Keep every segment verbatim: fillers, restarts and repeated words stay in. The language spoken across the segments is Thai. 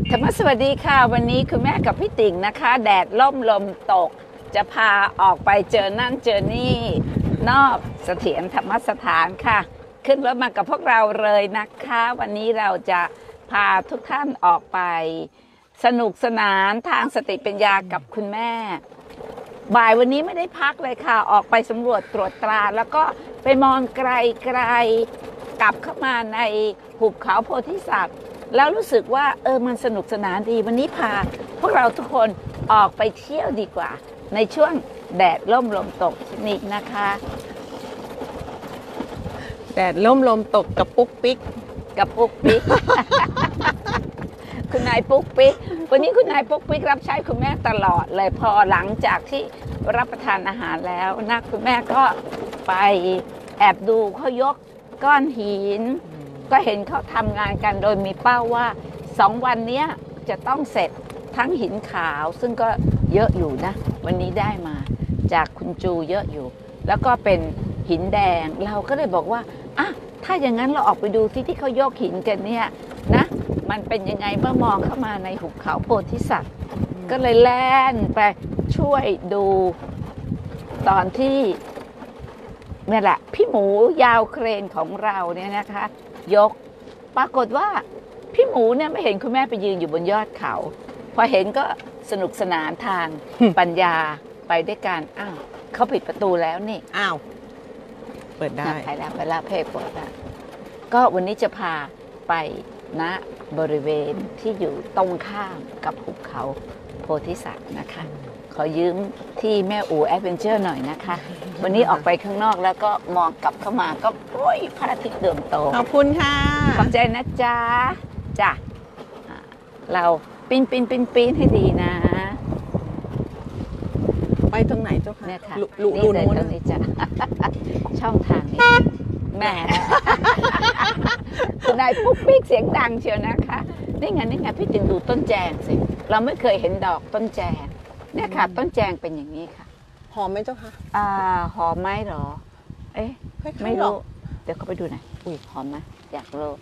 ธรรมสวัสดีค่ะวันนี้คุณแม่กับพี่ติ่งนะคะแดดล่มลมตกจะพาออกไปเจอนั่นเจอนี่นอกเสถียรธรรมสถานค่ะขึ้นรถมากับพวกเราเลยนะคะวันนี้เราจะพาทุกท่านออกไปสนุกสนานทางสติปัญญากับคุณแม่บ่ายวันนี้ไม่ได้พักเลยค่ะออกไปสำรวจตรวจตราแล้วก็ไปมองไกลไกลกลับเข้ามาในหุบเขาโพธิสัตว์แล้วรู้สึกว่าเออมันสนุกสนานดีวันนี้พาพวกเราทุกคนออกไปเที่ยวดีกว่าในช่วงแดดล่มลมตกชนิดนะคะแดดล่มลมตกกับปุ๊กปิ๊กกับปุ๊กปิ๊ก คุณนายปุ๊กปิ๊กวันนี้คุณนายปุ๊กปิ๊กรับใช้คุณแม่ตลอดเลยพอหลังจากที่รับประทานอาหารแล้วนะคุณแม่ก็ไปแอบดูเขายกก้อนหินก็เห็นเขาทำงานกันโดยมีเป้าว่าสองวันนี้จะต้องเสร็จทั้งหินขาวซึ่งก็เยอะอยู่นะวันนี้ได้มาจากคุณจูเยอะอยู่แล้วก็เป็นหินแดงเราก็เลยบอกว่าอ่ะถ้าอย่างนั้นเราออกไปดูที่ที่เขายกหินกันเนี่ยนะมันเป็นยังไงเมื่อมองเข้ามาในหุบเขาโพธิสัตว์ก็เลยแล่นไปช่วยดูตอนที่นี่แหละพี่หมูยาวเครนของเราเนี่ยนะคะยกปรากฏว่าพี่หมูเนี่ยไม่เห็นคุณแม่ไปยืนอยู่บนยอดเขาพอเห็นก็สนุกสนานทาง ปัญญาไปด้วยกันอ้าวเขาปิดประตูแล้วนี่อ้าวเปิดได้ไปแล้วไปแล้วเพลเปิดแล้วก็วันนี้จะพาไปณบริเวณที่อยู่ตรงข้ามกับหุบเขาโพธิสัตว์นะคะขอยืมที่แม่อู๋แอดเวนเจอร์หน่อยนะคะวันนี้ออกไปข้างนอกแล้วก็มองกลับเข้ามาก็โอ้ยพระอาทิตย์เดิมโตขอบคุณค่ะขอบใจนะจ๊ะจ้ะเราปีนปีนปีนปีนให้ดีนะไปตรงไหนเจ้าค่ะเนี่ยค่ะนี่เลยตรงนี้จ้ะช่องทางนี้แม่คุณนายปุ๊กปิ๊กเสียงดังเชียวนะคะนี่ไงนี่ไงพี่ติ่งดูต้นแจงสิเราไม่เคยเห็นดอกต้นแจงเนี่ยค่ะต้นแจงเป็นอย่างนี้ค่ะหอมไหมเจ้าค่ะอ่าหอมไหมหรอเอ๊ะไม่รู้เดี๋ยวเขาไปดูหน่อยอุ้ยหอมไหมอยากรู้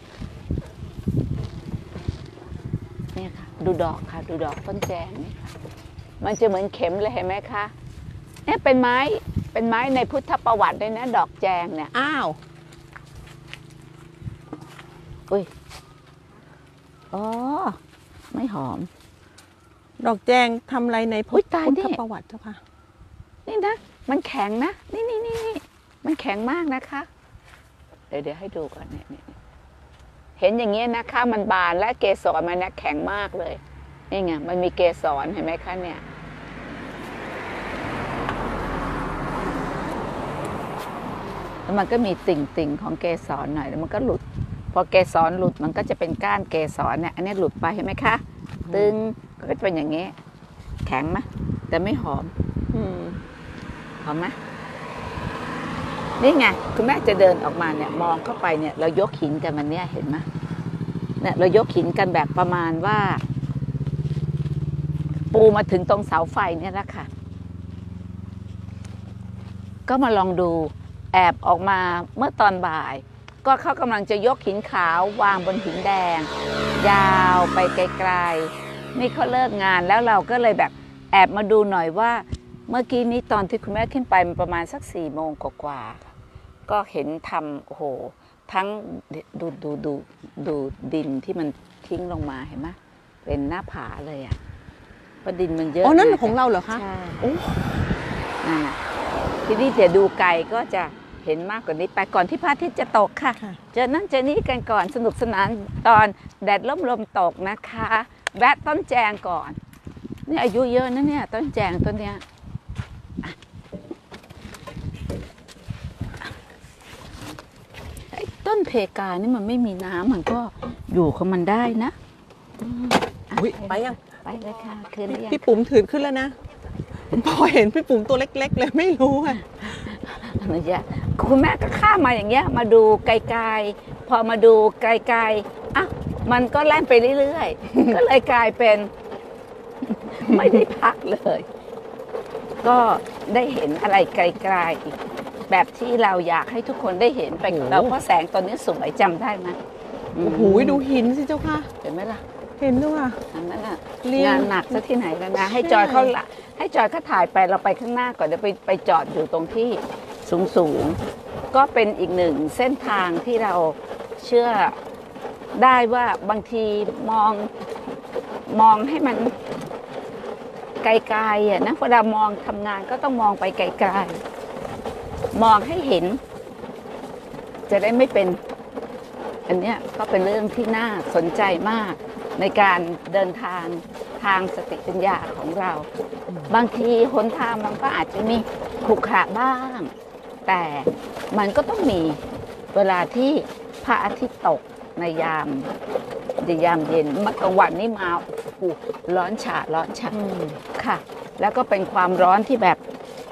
เนี่ยค่ะดูดอกค่ะดูดอกต้นแจงนี่ค่ะมันจะเหมือนเข็มเลยเห็นไหมคะเนี่ยเป็นไม้เป็นไม้ในพุทธประวัติด้วยนะดอกแจงเนี่ยอ้าวอุ้ยอ๋อไม่หอมดอกแจงทำอะไรในพุทธประวัติเจ้าค่ะนี่นะมันแข็งนะนี่นี่นี่นี่มันแข็งมากนะคะเดี๋ยวเดี๋ยวให้ดูก่อนเนี่ยเห็นอย่างเงี้ยนะคะมันบานและเกสรมันนะแข็งมากเลยนี่ไงมันมีเกสรเห็นไหมคะเนี่ยแล้วมันก็มีติ่งติ่งของเกสรหน่อยแล้วมันก็หลุดพอเกสรหลุดมันก็จะเป็นก้านเกสรเนี่ยอันนี้หลุดไปเห็นไหมคะตึงก็จะเป็นอย่างนี้แข็งไหมแต่ไม่หอมหอมไหมนี่ไงคุณแม่จะเดินออกมาเนี่ยมองเข้าไปเนี่ยเรายกหินกันมันเนี่ยเห็นไหมเนี่ยเรายกหินกันแบบประมาณว่าปูมาถึงตรงเสาไฟเนี่ยแหละค่ะก็มาลองดูแอบออกมาเมื่อตอนบ่ายก็เขากำลังจะยกหินขาววางบนหินแดงยาวไปไกลๆนี่เขาเลิกงานแล้วเราก็เลยแบบแอบมาดูหน่อยว่าเมื่อกี้นี้ตอนที่คุณแม่ขึ้นไปมันประมาณสักสี่โมงกว่าๆก็เห็นทำโอ้โหทั้งดูดูดูดูดินที่มันทิ้งลงมาเห็นไหมเป็นหน้าผาเลยอ่ะเพราะดินมันเยอะอ๋อนั่นของเราเหรอคะใช่นั่นน่ะทีนี้เดี๋ยวดูไกลก็จะเห็นมากกว่านี้ไปก่อนที่พระอาทิตย์จะตกค่ะเจอนั่นเจอนี่กันก่อนสนุกสนานตอนแดดล่มลมตกนะคะแวะต้นแจงก่อนนี่อายุเยอะนะเนี่ยต้นแจงต้นเนี้ยต้นเพกานี่มันไม่มีน้ำมันก็อยู่ของมันได้นะอุ้ยไปยังไปเลยค่ะคืนยังพี่ปุ๋มถือขึ้นแล้วนะพอเห็นพี่ปุ๋มตัวเล็กๆเลยไม่รู้อ่ะไม่ใช่คุณแม่ก็ข้ามมาอย่างเงี้ยมาดูไกลๆพอมาดูไกลๆอ่ะมันก็แล่นไปเรื่อยๆก็เลยกลายเป็นไม่ได้พักเลยก็ได้เห็นอะไรไกลๆแบบที่เราอยากให้ทุกคนได้เห็นไปกับเราเพราะแสงตอนนี้สวยจำได้ไหมโอ้โหดูหินสิเจ้าค่ะเห็นไหมล่ะเห็นด้วยอันนั้นอ่ะเรียนงานหนักซะที่ไหนแล้วนะ ให้จอยเขาละให้จอยเขาถ่ายไปเราไปข้างหน้าก่อนเดี๋ยวไปไปจอดอยู่ตรงที่สูงสูงๆก็เป็นอีกหนึ่งเส้นทางที่เราเชื่อได้ว่าบางทีมองมองให้มันไกลๆอ่ะนะเวลามองทำงานก็ต้องมองไปไกลๆมองให้เห็น จะได้ไม่เป็นอันเนี้ยก็เป็นเรื่องที่น่าสนใจมากในการเดินทางทางสติปัญญาของเรา บางทีหนทางมันก็อาจจะมีขรุขระบ้าง แต่มันก็ต้องมีเวลาที่พระอาทิตย์ตกในยามในยามเย็นเมื่อกลางวันนี่มาโอ้โหร้อนฉาร้อนฉาค่ะ แล้วก็เป็นความร้อนที่แบบ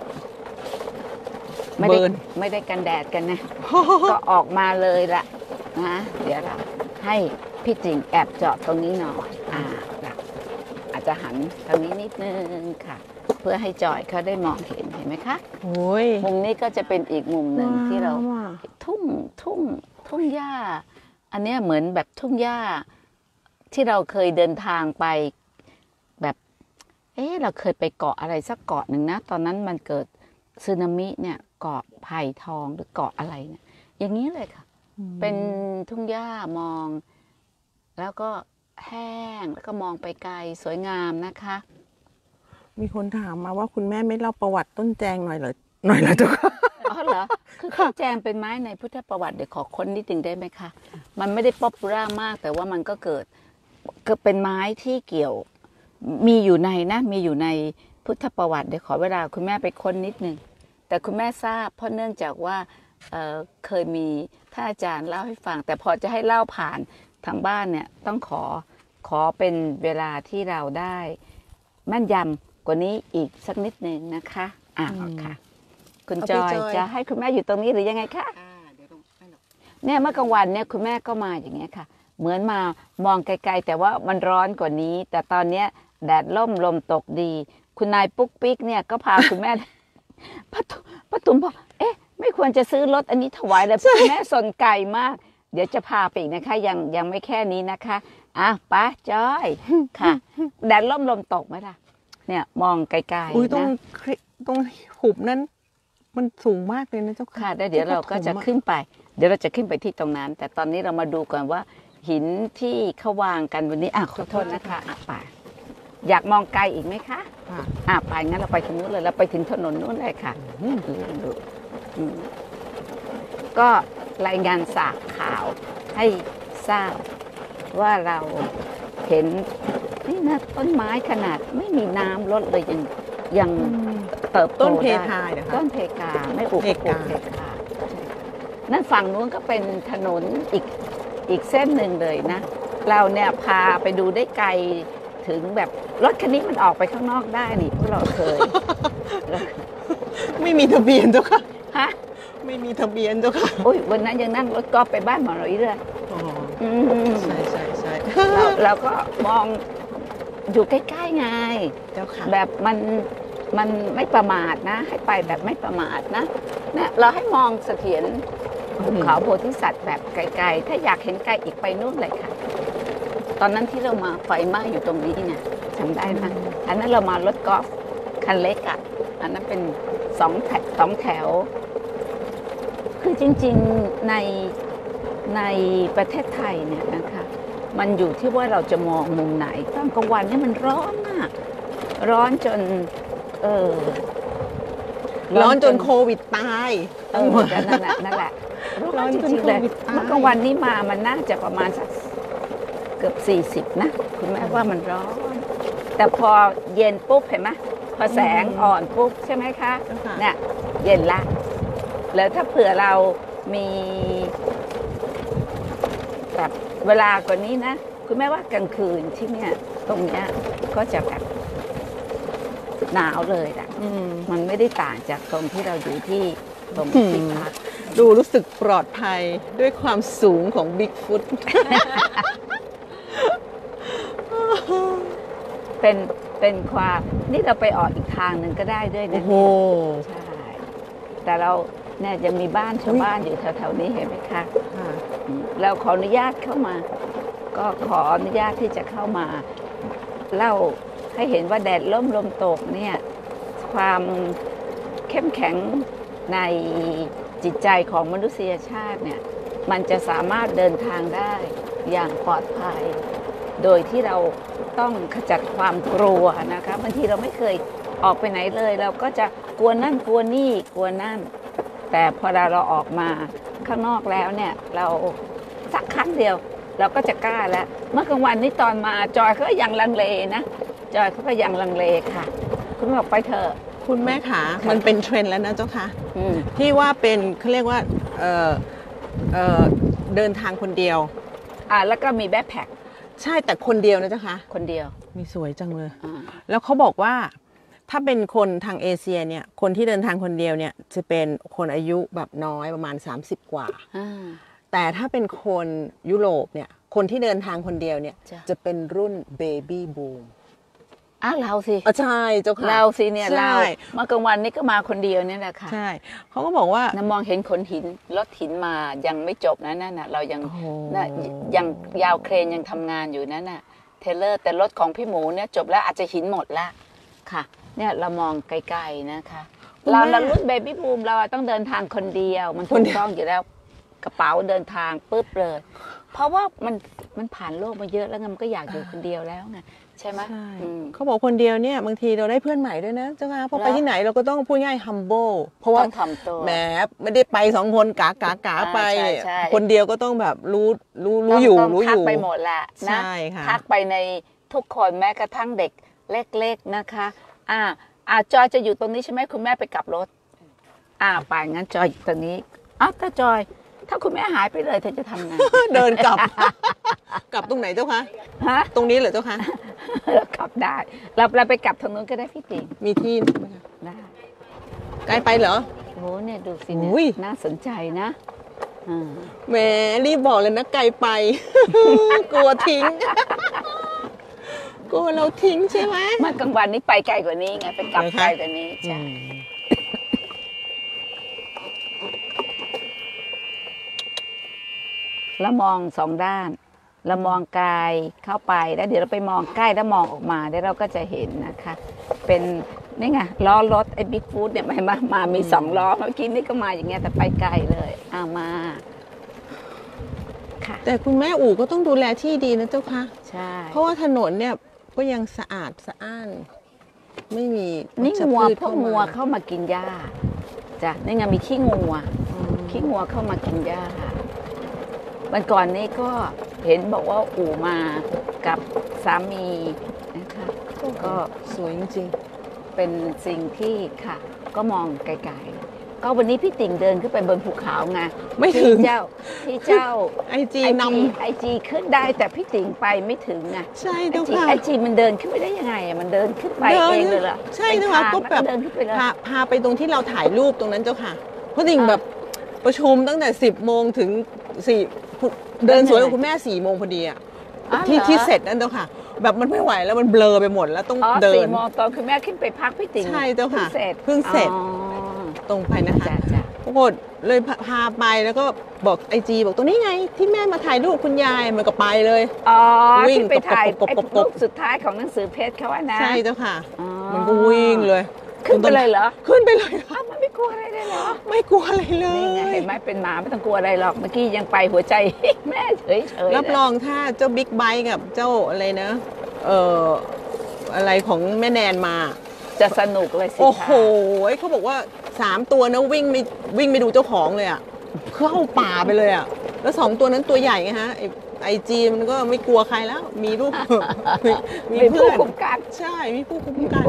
ไม่ได้ไม่ได้กันแดดกันนะ ก็ออกมาเลยละนะเดี๋ยวเราให้พี่จิงแอบเจาะตรงนี้หน่อยอ่าเราอาจจะหันทางนี้นิดนึงค่ะ เพื่อให้จอยเขาได้มองเห็นเห็นไหมคะโอ้ยมุมนี้ก็จะเป็นอีกมุมหนึ่งที่เราว้าวทุ่งทุ่งทุ่งหญ้า อันเนี้ยเหมือนแบบทุ่งหญ้า ที่เราเคยเดินทางไปแบบ เอ๊ะเราเคยไปเกาะอะไรสักเกาะหนึ่งนะ ตอนนั้นมันเกิดสึนามิเนี่ยเกาะไผ่ทองหรือเกาะอะไรเนี่ย อย่างนี้เลยค่ะ เป็นทุ่งหญ้ามอง แล้วก็แห้งแล้วก็มองไปไกลสวยงามนะคะมีคนถามมาว่าคุณแม่ไม่เล่าประวัติต้นแจงหน่อยเหรอหน่อยเหรอเจ้าค่ะอ๋อเหรอ คือข้าวแจงเป็นไม้ในพุทธประวัติเดี๋ยวขอค้นนิดนึงได้ไหมคะ มันไม่ได้ป๊อปปูล่ามาก แต่ว่ามันก็เกิดก็เป็นไม้ที่เกี่ยว มีอยู่ในนะ มีอยู่ในพุทธประวัติเดี๋ยวขอเวลาคุณแม่ไปค้นนิดนึง แต่คุณแม่ทราบเพราะเนื่องจากว่าเอ่อเคยมีท่านอาจารย์เล่าให้ฟัง แต่พอจะให้เล่าผ่านทางบ้านเนี่ยต้องขอขอเป็นเวลาที่เราได้แม่นยำกว่านี้อีกสักนิดนึงนะคะอ่าค่ะ คุณเอาจพี่อยจอยจะให้คุณแม่อยู่ตรงนี้หรือยังไงคะเนี่ยเมื่อกลางวันเนี่ยคุณแม่ก็มาอย่างเงี้ยค่ะ เหมือนมามองไกลๆแต่ว่ามันร้อนกว่านี้ แต่ตอนเนี้ยแดดล่มลมตกดี คุณนายปุ๊กปิ๊กเนี่ยก็พาคุณแม่ ป้าตุป้าตุ๋มบอกเอ๊ะ ไม่ควรจะซื้อรถอันนี้ถวายเลยคุณแม่สนไก่มาก เดี๋ยวจะพาไปอีกนะคะ ยังยังไม่แค่นี้นะคะอ่ะป้าจอยค่ะ แดดล่มลมตกไหมล่ะ เนี่ยมองไกลอุ้ยๆตรงนะตรงหุบนั้น มันสูงมากเลยนะเจ้าค่ะค่ะแล้วเดี๋ยวเราก็จะขึ้นไป เดี๋ยวเราจะขึ้นไปที่ตรงนั้น แต่ตอนนี้เรามาดูก่อนว่า หินที่เขาวางกันวันนี้อ่ะขอโทษนะคะอ่ะไปอยากมองไกลอีกไหมคะค่ะอ่ะไปงั้นเราไปถึงนู้นเลยเราไปถึงถนนนู้นเลยค่ะอืมดูดูอืมก็รายงานสากข่าวให้ทราบว่าเราเห็นนี่นะต้นไม้ขนาดไม่มีน้ำลดเลยยังยังเติบโตต้นเพได้ทายเหรอคะต้นเพกาไม่ปลูกเพปลูกากเพกานั่นฝั่งนู้นก็เป็นถนนอีกอีกเส้นหนึ่งเลยนะ เราเนี่ยพาไปดูได้ไกลถึงแบบรถคันนี้มันออกไปข้างนอกได้นี่พวกเราเคยไม่มีทะเบียนเจ้าค่ะฮะไม่มีทะเบียนเจ้าค่ะโอ้ยวันนั้นยังนั่งรถกอล์ฟไปบ้านหมอร้อยเรืออ๋ออืมใช่ใช่ใช่เราเราก็มองอยู่ใกล้ๆไงเจ้าค่ะแบบมันมันไม่ประมาทนะ ให้ไปแบบไม่ประมาทนะเนี่ยเราให้มองเสถียรภูเขาโพธิสัตว์แบบไกลๆถ้าอยากเห็นไกลอีกไปนู่นเลยค่ะ ตอนนั้นที่เรามาไฟไหม้อยู่ตรงนี้เนี่ยจำได้ไหมอันนั้นเรามารถกอล์ฟคันเล็กอ่ะอันนั้นเป็นสองแถวสองแถว คือจริงๆในในประเทศไทยเนี่ยนะคะ มันอยู่ที่ว่าเราจะมองมุมไหนตอนกลางวันนี่มันร้อนมาก ร้อนจน เออร้อนจนโควิดตายเออนั่นแหละนั่นแหละร้อนจริงๆเลยร้อนจนโควิดตายเมื่อกลางวันนี้มามันน่าจะประมาณสักเกือบสี่สิบนะคุณแม่ว่ามันร้อน แต่พอเย็นปุ๊บเห็นไหมพอแสงอ่อนปุ๊บใช่ไหมคะเจ้าค่ะเนี่ยเย็นละ แล้วถ้าเผื่อเรามีแบบเวลากว่านี้นะ คุณแม่ว่ากลางคืนที่เนี่ยตรงเนี้ยก็จะแบบหนาวเลยแหละอืมมันไม่ได้ต่างจากตรงที่เราอยู่ที่ตรงอืมที่พักดูรู้สึกปลอดภัยด้วยความสูงของบิ๊กฟุตเป็นเป็นความนี่เราไปออกอีกทางหนึ่งก็ได้ด้วยโอ้นะโหใช่แต่เราเนี่ยจะมีบ้านชาวบ้านอยู่แถวๆนี้เห็นไหมคะค่ะอืมเราขออนุญาตเข้ามาก็ขออนุญาตที่จะเข้ามาเล่าให้เห็นว่าแดดล่มลมตกเนี่ยความเข้มแข็งในจิตใจของมนุษยชาติเนี่ยมันจะสามารถเดินทางได้อย่างปลอดภัยโดยที่เราต้องขจัดความกลัวนะคะบางทีเราไม่เคยออกไปไหนเลยเราก็จะกลัวนั่นกลัวนี่กลัวนั่นแต่พอเราเราออกมาข้างนอกแล้วเนี่ยเราสักครั้งเดียวเราก็จะกล้าแล้วเมื่อกลางวันนี้ตอนมาจอยเขาก็ยังลังเลนะจอยเขาก็ยังลังเลค่ะคุณบอกไปเถอะคุณแม่ขามันเป็นเทรนด์แล้วนะเจ้าค่ะอืมที่ว่าเป็นเขาเรียกว่าเออเออเดินทางคนเดียวอ่าแล้วก็มีแบ็คแพ็คใช่แต่คนเดียวนะเจ้าค่ะคนเดียวมีสวยจังเลยอ่าแล้วเขาบอกว่าถ้าเป็นคนทางเอเชียเนี่ยคนที่เดินทางคนเดียวเนี่ยจะเป็นคนอายุแบบน้อยประมาณสามสิบกว่าอ่าแต่ถ้าเป็นคนยุโรปเนี่ยคนที่เดินทางคนเดียวเนี่ยจะจะเป็นรุ่นเบบี้บูมอ้าวเราสิอ๋อใช่เจ้าค่ะเราสิเนี่ยใช่เราเมื่อกลางวันนี้ก็มาคนเดียวเนี่ยแหละค่ะใช่เขาก็บอกว่าน้ำมองเห็นขนหินรถหินมายังไม่จบนะนั่นน่ะเรายังโอ้โหน่ะยังยาวเครนยังทำงานอยู่นั่นน่ะเทเลอร์แต่รถของพี่หมูเนี่ยจบแล้วอาจจะหินหมดละค่ะเนี่ยเรามองไกลๆนะคะเราเรารุ่นเบบี้บูมเราต้องเดินทางคนเดียวมันถูกต้องอยู่แล้วกระเป๋าเดินทางปุ๊บเลยเพราะว่ามันมันผ่านโลกมาเยอะแล้วไงมันก็อยากอยู่คนเดียวแล้วไงใช่ไหมใช่เขาบอกคนเดียวเนี่ยบางทีเราได้เพื่อนใหม่ด้วยนะเจ้าค่ะพอไปที่ไหนเราก็ต้องพูดง่าย humble เพราะว่าทำตัวแหมไม่ได้ไปสองคนกากากาไปใช่ใช่คนเดียวก็ต้องแบบรู้รู้รู้อยู่รู้อยู่ทักไปหมดแหละนะใช่ค่ะทักไปในทุกคนแม้กระทั่งเด็กเล็กๆนะคะอ่าอ่าจอยจะอยู่ตรงนี้ใช่ไหมคุณแม่ไปกลับรถอ่าไปงั้นจอยอยู่ตรงนี้อ้าวถ้าจอยถ้าคุณแม่หายไปเลยเธอจะทำไงเดินกลับ กลับตรงไหนเจ้าคะฮะตรงนี้เหรอเจ้าคะเรากลับได้เราเราไปกลับทางนู้นก็ได้พี่ติ๋งมีที่ไหมคะได้ไกลไปเหรอโอ้เนี่ยดูสิอุ้เนี่ย ยน่าสนใจนะอ่าแหมรีบบอกเลยนะไกลไป กลัวทิ้ง กลัวเราทิ้งใช่ไหมเมื่อกลางวันนี้ไปไกลกว่านี้ไงไปกลับไกลกว่านี้ใช่แล้วมองสองด้านเรามองไกลเข้าไปแล้วเดี๋ยวเราไปมองใกล้แล้วมองออกมาแล้วเราก็จะเห็นนะคะเป็นนี่ไงล้อรถไอ้บิ๊กฟู้ดเนี่ยมามามีสองล้อเมื่อกี้นี่ก็มาอย่างเงี้ยแต่ไปไกลเลยเอามาค่ะแต่คุณแม่อู่ก็ต้องดูแลที่ดีนะเจ้าค่ะใช่เพราะว่าถนนเนี่ยก็ยังสะอาดสะอ้านไม่มีนี่งัวพวกงัวเข้ามากินหญ้าจ้ะนี่ไงมีขี้งัวขี้งัวเข้ามากินหญ้าวันก่อนนี้ก็เห็นบอกว่าอู่มากับสามีนะคะก็สวยจริงๆเป็นสิ่งที่ค่ะก็มองไกลๆก็วันนี้พี่ติ่งเดินขึ้นไปบนภูเขาไงไม่ถึงที่เจ้าที่เจ้าไอจีนำไอจีขึ้นได้แต่พี่ติ่งไปไม่ถึงไงใช่เจ้าค่ะไอจีมันเดินขึ้นไปได้ยังไงอ่ะมันเดินขึ้นไปเองเลยเหรอใช่เจ้าค่ะก็แบบเดินขึ้นไปเลยพาพาไปตรงที่เราถ่ายรูปตรงนั้นเจ้าค่ะเพราะติ่งแบบประชุมตั้งแต่สิบโมงถึงสี่เดินสวนกับคุณแม่สี่โมงพอดีอ่ะที่ที่เสร็จนั่นเจ้าค่ะแบบมันไม่ไหวแล้วมันเบลอไปหมดแล้วต้องเดินสี่โมงตอนคุณแม่ขึ้นไปพักพี่ติ๋งใช่เจ้าค่ะเสร็จเพิ่งเสร็จตรงไปนะคะปรากฏเลยพาไปแล้วก็บอกไอจีบอกตรงนี้ไงที่แม่มาถ่ายรูปคุณยายมันก็ไปเลยอ๋อวิ่งไปถ่ายรูปสุดท้ายของหนังสือเพชรเขาว่านะใช่เจ้าค่ะมันก็วิ่งเลยขึ้นไปเลยเหรอขึ้นไปเลยอ้าวมันไม่กลัวอะไรเลยเหรอไม่กลัวอะไรเลยนี่ไงเห็นไหมเป็นหมาไม่ต้องกลัวอะไรหรอกเมื่อกี้ยังไปหัวใจแม่เฉยเฉยรับรองถ้าเจ้าบิ๊กไบค์กับเจ้าอะไรนะเอ่ออะไรของแม่แนนมาจะสนุกเลยสิโอ้โหเขาบอกว่าสามตัวนะวิ่งไม่วิ่งไม่ดูเจ้าของเลยอ่ะเข้าป่าไปเลยอ่ะแล้วสองตัวนั้นตัวใหญ่ไงฮะไอจีมันก็ไม่กลัวใครแล้วมีลูกมีเพื่อนคุ้มกันใช่มีผู้คุ้มกัน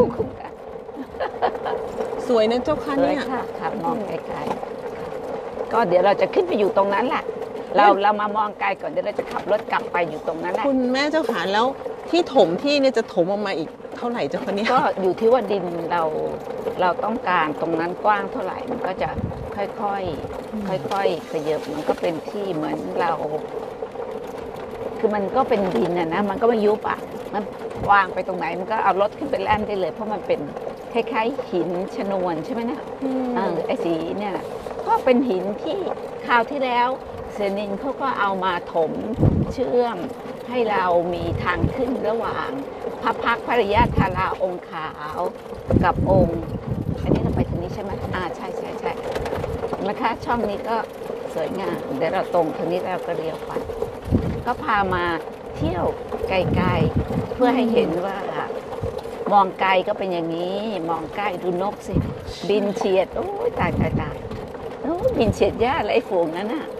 สวยนะเจ้าค่ะเนี่ยค่ะค่ะมองไกลๆก็เดี๋ยวเราจะขึ้นไปอยู่ตรงนั้นแหละเราเรามามองไกลก่อนเดี๋ยวเราจะขับรถกลับไปอยู่ตรงนั้นแหละคุณแม่เจ้าค่ะแล้วที่ถมที่เนี่ยจะถมออกมาอีกเท่าไหร่เจ้าค่ะเนี่ยก็อยู่ที่ว่าดินเราเราต้องการตรงนั้นกว้างเท่าไหร่มันก็จะค่อยๆค่อยๆขยับมันก็เป็นที่เหมือนเราคือมันก็เป็นดินนะนะมันก็ไม่ยุบอ่ะมันวางไปตรงไหนมันก็เอารถขึ้นไปแล่นได้เลยเพราะมันเป็นคล้ายๆหินชนวนใช่ไหมนะเออไอ้สีเนี่ยก็เป็นหินที่คราวที่แล้วเซนินเขาก็เอามาถมเชื่อมให้เรามีทางขึ้นระหว่างพระพักตร์พระยาธาราองค์ขาวกับองค์อันนี้เราไปทางนี้ใช่ไหมอ่าใช่ใช่ใช่นะคะช่องนี้ก็สวยงามเดี๋ยวเราตรงทางนี้เราก็เลี้ยวไปก็พามาเที่ยวไกลๆเพื่อให้เห็นว่ามองไกลก็เป็นอย่างนี้ มองใกล้ดูนกสิบินเฉียดโอ้ยตายตายตายโอ้ยบินเฉียดหญ้าอะไรฝูงนั้นน่ะ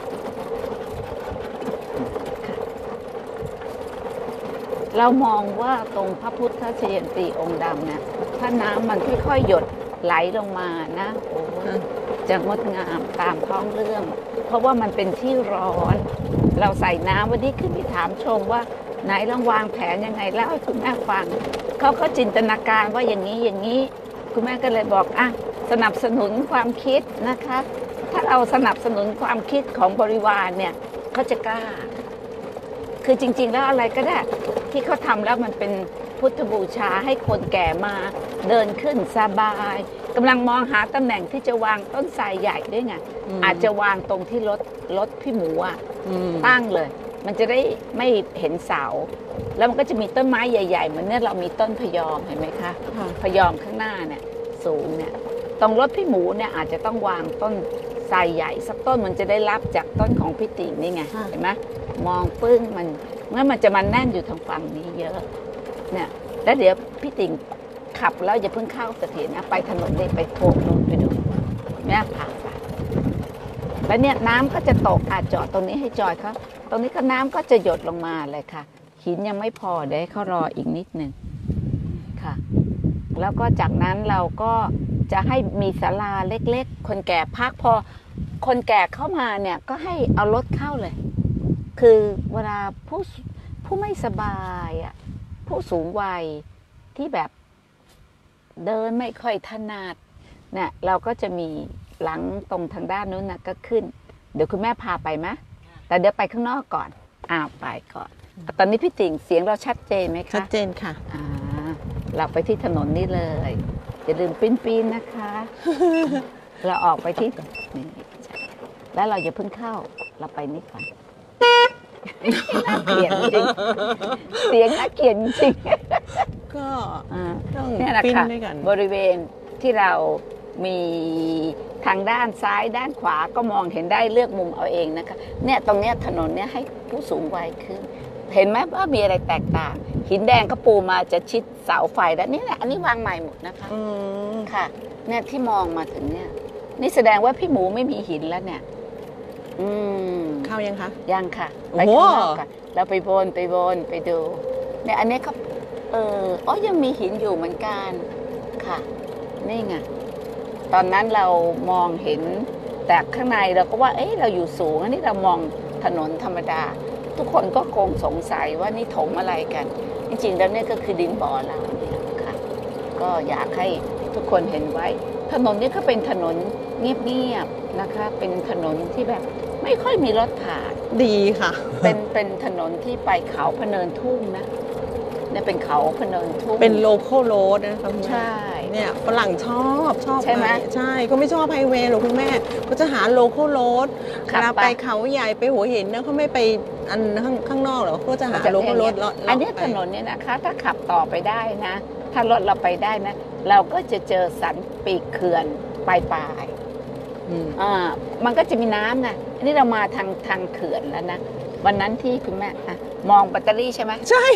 เรามองว่าตรงพระพุทธชยันตีองค์ดำเนี่ยถ้าน้ำมันค่อยๆหยดไหลลงมานะโอ้จะงดงามตามท้องเรื่อง เพราะว่ามันเป็นที่ร้อน เราใส่น้ำวันนี้ขึ้นไปถามชมว่าไหนลองวางแผนยังไงแล้วให้คุณแม่ฟังเขาก็จินตนาการว่าอย่างนี้อย่างนี้คุณแม่ก็เลยบอกอ่ะสนับสนุนความคิดนะคะถ้าเราสนับสนุนความคิดของบริวารเนี่ยเขาจะกล้าคือจริงๆแล้วอะไรก็ได้ที่เขาทำแล้วมันเป็นพุทธบูชาให้คนแก่มาเดินขึ้นสบายกำลังมองหาตำแหน่งที่จะวางต้นไทรใหญ่ด้วยไง อ, อาจจะวางตรงที่รถรถพี่หมูอ่ะตั้งเลยมันจะได้ไม่เห็นเสาแล้วมันก็จะมีต้นไม้ใหญ่ๆเหมือนเนี่ยเรามีต้นพยอมเห็นไหมคะพยอมข้างหน้าเนี่ยสูงเนี่ยตรงรถพี่หมูเนี่ยอาจจะต้องวางต้นไทรใหญ่สักต้นมันจะได้รับจากต้นของพี่ติ๋งนี่ไงเห็นไหมมองปึ้งมันเมื่อมันจะมาแน่นอยู่ทางฝั่งนี้เยอะเนี่ยแล้วเดี๋ยวพี่ติ๋งขับแล้วอย่าเพิ่งเข้าเสถียรนะไปถนนเลยไปโค้งนู้นไปดูแม่พาไปแล้วเนี่ยน้ำก็จะตกอาจจอดตรงนี้ให้จอยเขาตรงนี้ก็น้ำก็จะหยดลงมาเลยค่ะหินยังไม่พอเดี๋ยวให้เขารออีกนิดหนึ่งค่ะแล้วก็จากนั้นเราก็จะให้มีศาลาเล็กๆคนแก่พักพอคนแก่เข้ามาเนี่ยก็ให้เอารถเข้าเลยคือเวลาผู้ผู้ไม่สบายอ่ะผู้สูงวัยที่แบบเดินไม่ค่อยถนัดเนี่ยเราก็จะมีหลังตรงทางด้านนู้นนะก็ขึ้นเดี๋ยวคุณแม่พาไปไหมแต่เดี๋ยวไปข้างนอกก่อนอ้าวไปก่อนตอนนี้พี่ติ๋งเสียงเราชัดเจนไหมคะชัดเจนค่ะอ่าเราไปที่ถนนนี่เลยอย่าลืมปิ้นปีนนะคะ เราออกไปที่นี่แล้วเราอย่าเพิ่งเข้าเราไปนี่ก่อนน่าเกลียดจริงเสียงน่าเกลียดจริงก็ต้องนี่แหละค่ะบริเวณที่เรามีทางด้านซ้ายด้านขวาก็มองเห็นได้เลือกมุมเอาเองนะคะเนี่ยตรงเนี้ยถนนเนี้ยให้ผู้สูงวัยขึ้นเห็นไหมว่ามีอะไรแตกต่างหินแดงก็ปูมาจะชิดเสาไฟแล้วนี่แหละอันนี้วางใหม่หมดนะคะค่ะเนี่ยที่มองมาถึงเนี่ยนี่แสดงว่าพี่หมูไม่มีหินแล้วเนี่ยอืมเข้ายังคะยังค่ะไปข้างนอกก่อนเราไปวนไปวนไปดูเนี่ยอันนี้เขาเอออ๋อยังมีหินอยู่เหมือนกันค่ะนี่ไงตอนนั้นเรามองเห็นแต่ข้างในเราก็ว่าเอ๊ะเราอยู่สูงอันนี้เรามองถนนธรรมดาทุกคนก็คงสงสัยว่านี่ถมอะไรกันจริงๆแล้วนี่ก็คือดินบ่อเราเนี่ยค่ะก็อยากให้ทุกคนเห็นไว้ถนนนี้ก็เป็นถนนเงียบๆนะคะเป็นถนนที่แบบไม่ค่อยมีรถผ่านดีค่ะเป็นเป็นถนนที่ไปเขาพะเนินทุ่งนะเนี่ยเป็นเขาพะเนินทุ่งเป็นโลคอลโรดนะคะใช่เนี่ยฝรั่งชอบชอบใช่ไหมใช่ก็ไม่ชอบไฮเวย์หรอกคุณแม่ก็จะหาโลคอลโรดเวลาไปเขาใหญ่ไปหัวหินนะเขาไม่ไปอันข้างข้างนอกหรอกเขาจะหาโลคอลโรดอันนี้ถนนเนี่ยนะคะถ้าขับต่อไปได้นะถ้ารถเราไปได้นะเราก็จะเจอสันปีกเขื่อนปลายปลายอ่ามันก็จะมีน้ำไงอันนี้เรามาทางทางเขื่อนแล้วนะวันนั้นที่คุณแม่มองแบตเตอรี่ใช่ไหมใช่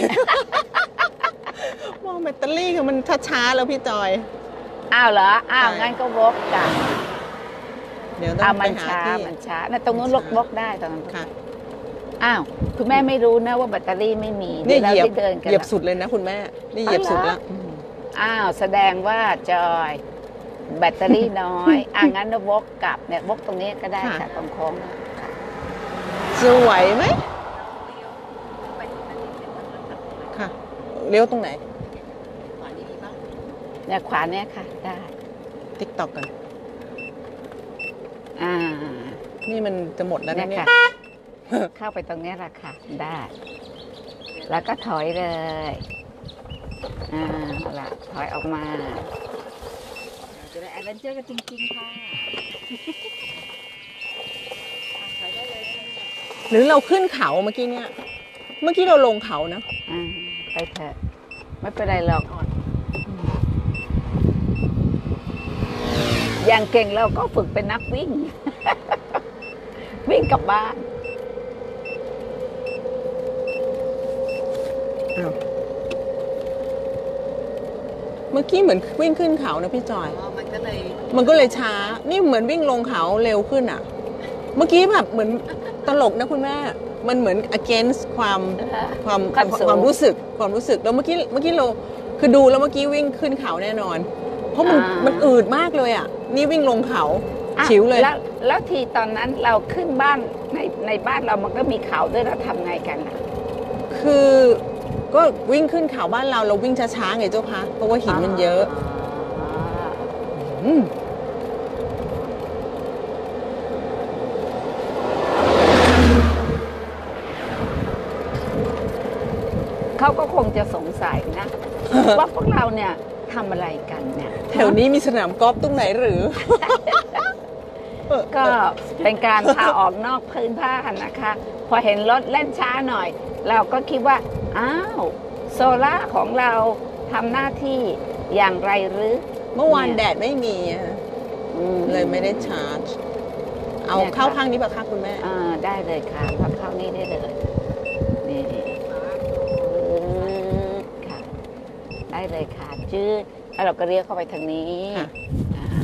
มองแบตเตอรี่คือมันช้าๆแล้วพี่จอยอ้าวเหรออ้าวงั้นก็วกจ้ะเดี๋ยวต้องไปหาที่มันช้านะตรงนู้นวกได้ตอนนั้นค่ะอ้าวคุณแม่ไม่รู้นะว่าแบตเตอรี่ไม่มีนี่เหยียบเหยียบสุดเลยนะคุณแม่นี่เหยียบสุดแล้วอ้าวแสดงว่าจอยแบตเตอรี่น้อยอ่ะงั้นเราวกกลับเนี่ยวกตรงนี้ก็ได้ค่ะตรงโค้งจะไหวไหมค่ะเลี้ยวตรงไหนขวานี้ดีป่ะเนี่ยขวาเนี่ยค่ะได้ติ๊กต็อกกันอ่านี่มันจะหมดแล้วเนี่ยเข้าไปตรงนี้แหละค่ะได้แล้วก็ถอยเลยอ่าละถอยออกมาจะได้แอดเวนเจอร์กันจริงๆค่ะถอยได้เลยหรือเราขึ้นเขาเมื่อกี้เนี่ย เมื่อกี้เราลงเขานะอ่าไปเถอะไม่เป็นไรหรอกอย่างเก่งเราก็ฝึกเป็นนักวิ่ง วิ่งกลับบ้านอ้าวเมื่อกี้เหมือนวิ่งขึ้นเขานะพี่จอยมันก็เลยมันก็เลยช้า นี่เหมือนวิ่งลงเขาเร็วขึ้นอ่ะ เมื่อกี้แบบเหมือนตลกนะคุณแม่ มันเหมือน against ความความความสูงความรู้สึกความรู้สึกแล้วเมื่อกี้เมื่อกี้เราคือดูแล้วเมื่อกี้วิ่งขึ้นเขาแน่นอน เพราะมันอ่ามัมันอืดมากเลยอ่ะ นี่วิ่งลงเขาอ่ะชิวเลยแล้วแล้วทีตอนนั้นเราขึ้นบ้านในในบ้านเรามันก็มีเขาด้วยเราทำไงกันล่ะคือก็วิ่งขึ้นเขาบ้านเราเราวิ่งช้าๆไงเจ้าคะเพราะว่าหินมันเยอะอืมเขาก็คงจะสงสัยนะ ว่าพวกเราเนี่ยทำอะไรกันเนี่ยแถวนี้มีสนามกอล์ฟตรงไหนหรือก็เป็นการพาออกนอกพื้นบ้านนะคะ พอเห็นรถเล่นช้าหน่อย เราก็คิดว่า อ้าว โซล่าของเราทำหน้าที่อย่างไรหรือเมื่อวานแดดไม่มีอะอืมเลยไม่ได้ชาร์จ เอาเนี่ยค่ะเข้าข้างนี้ป่ะคะคุณแม่อ่าได้เลยค่ะพับเข้านี่ได้เลยนี่ค่ะ ได้เลยค่ะจืดแล้วเราก็เรียกเข้าไปทางนี้ค่ะอ่า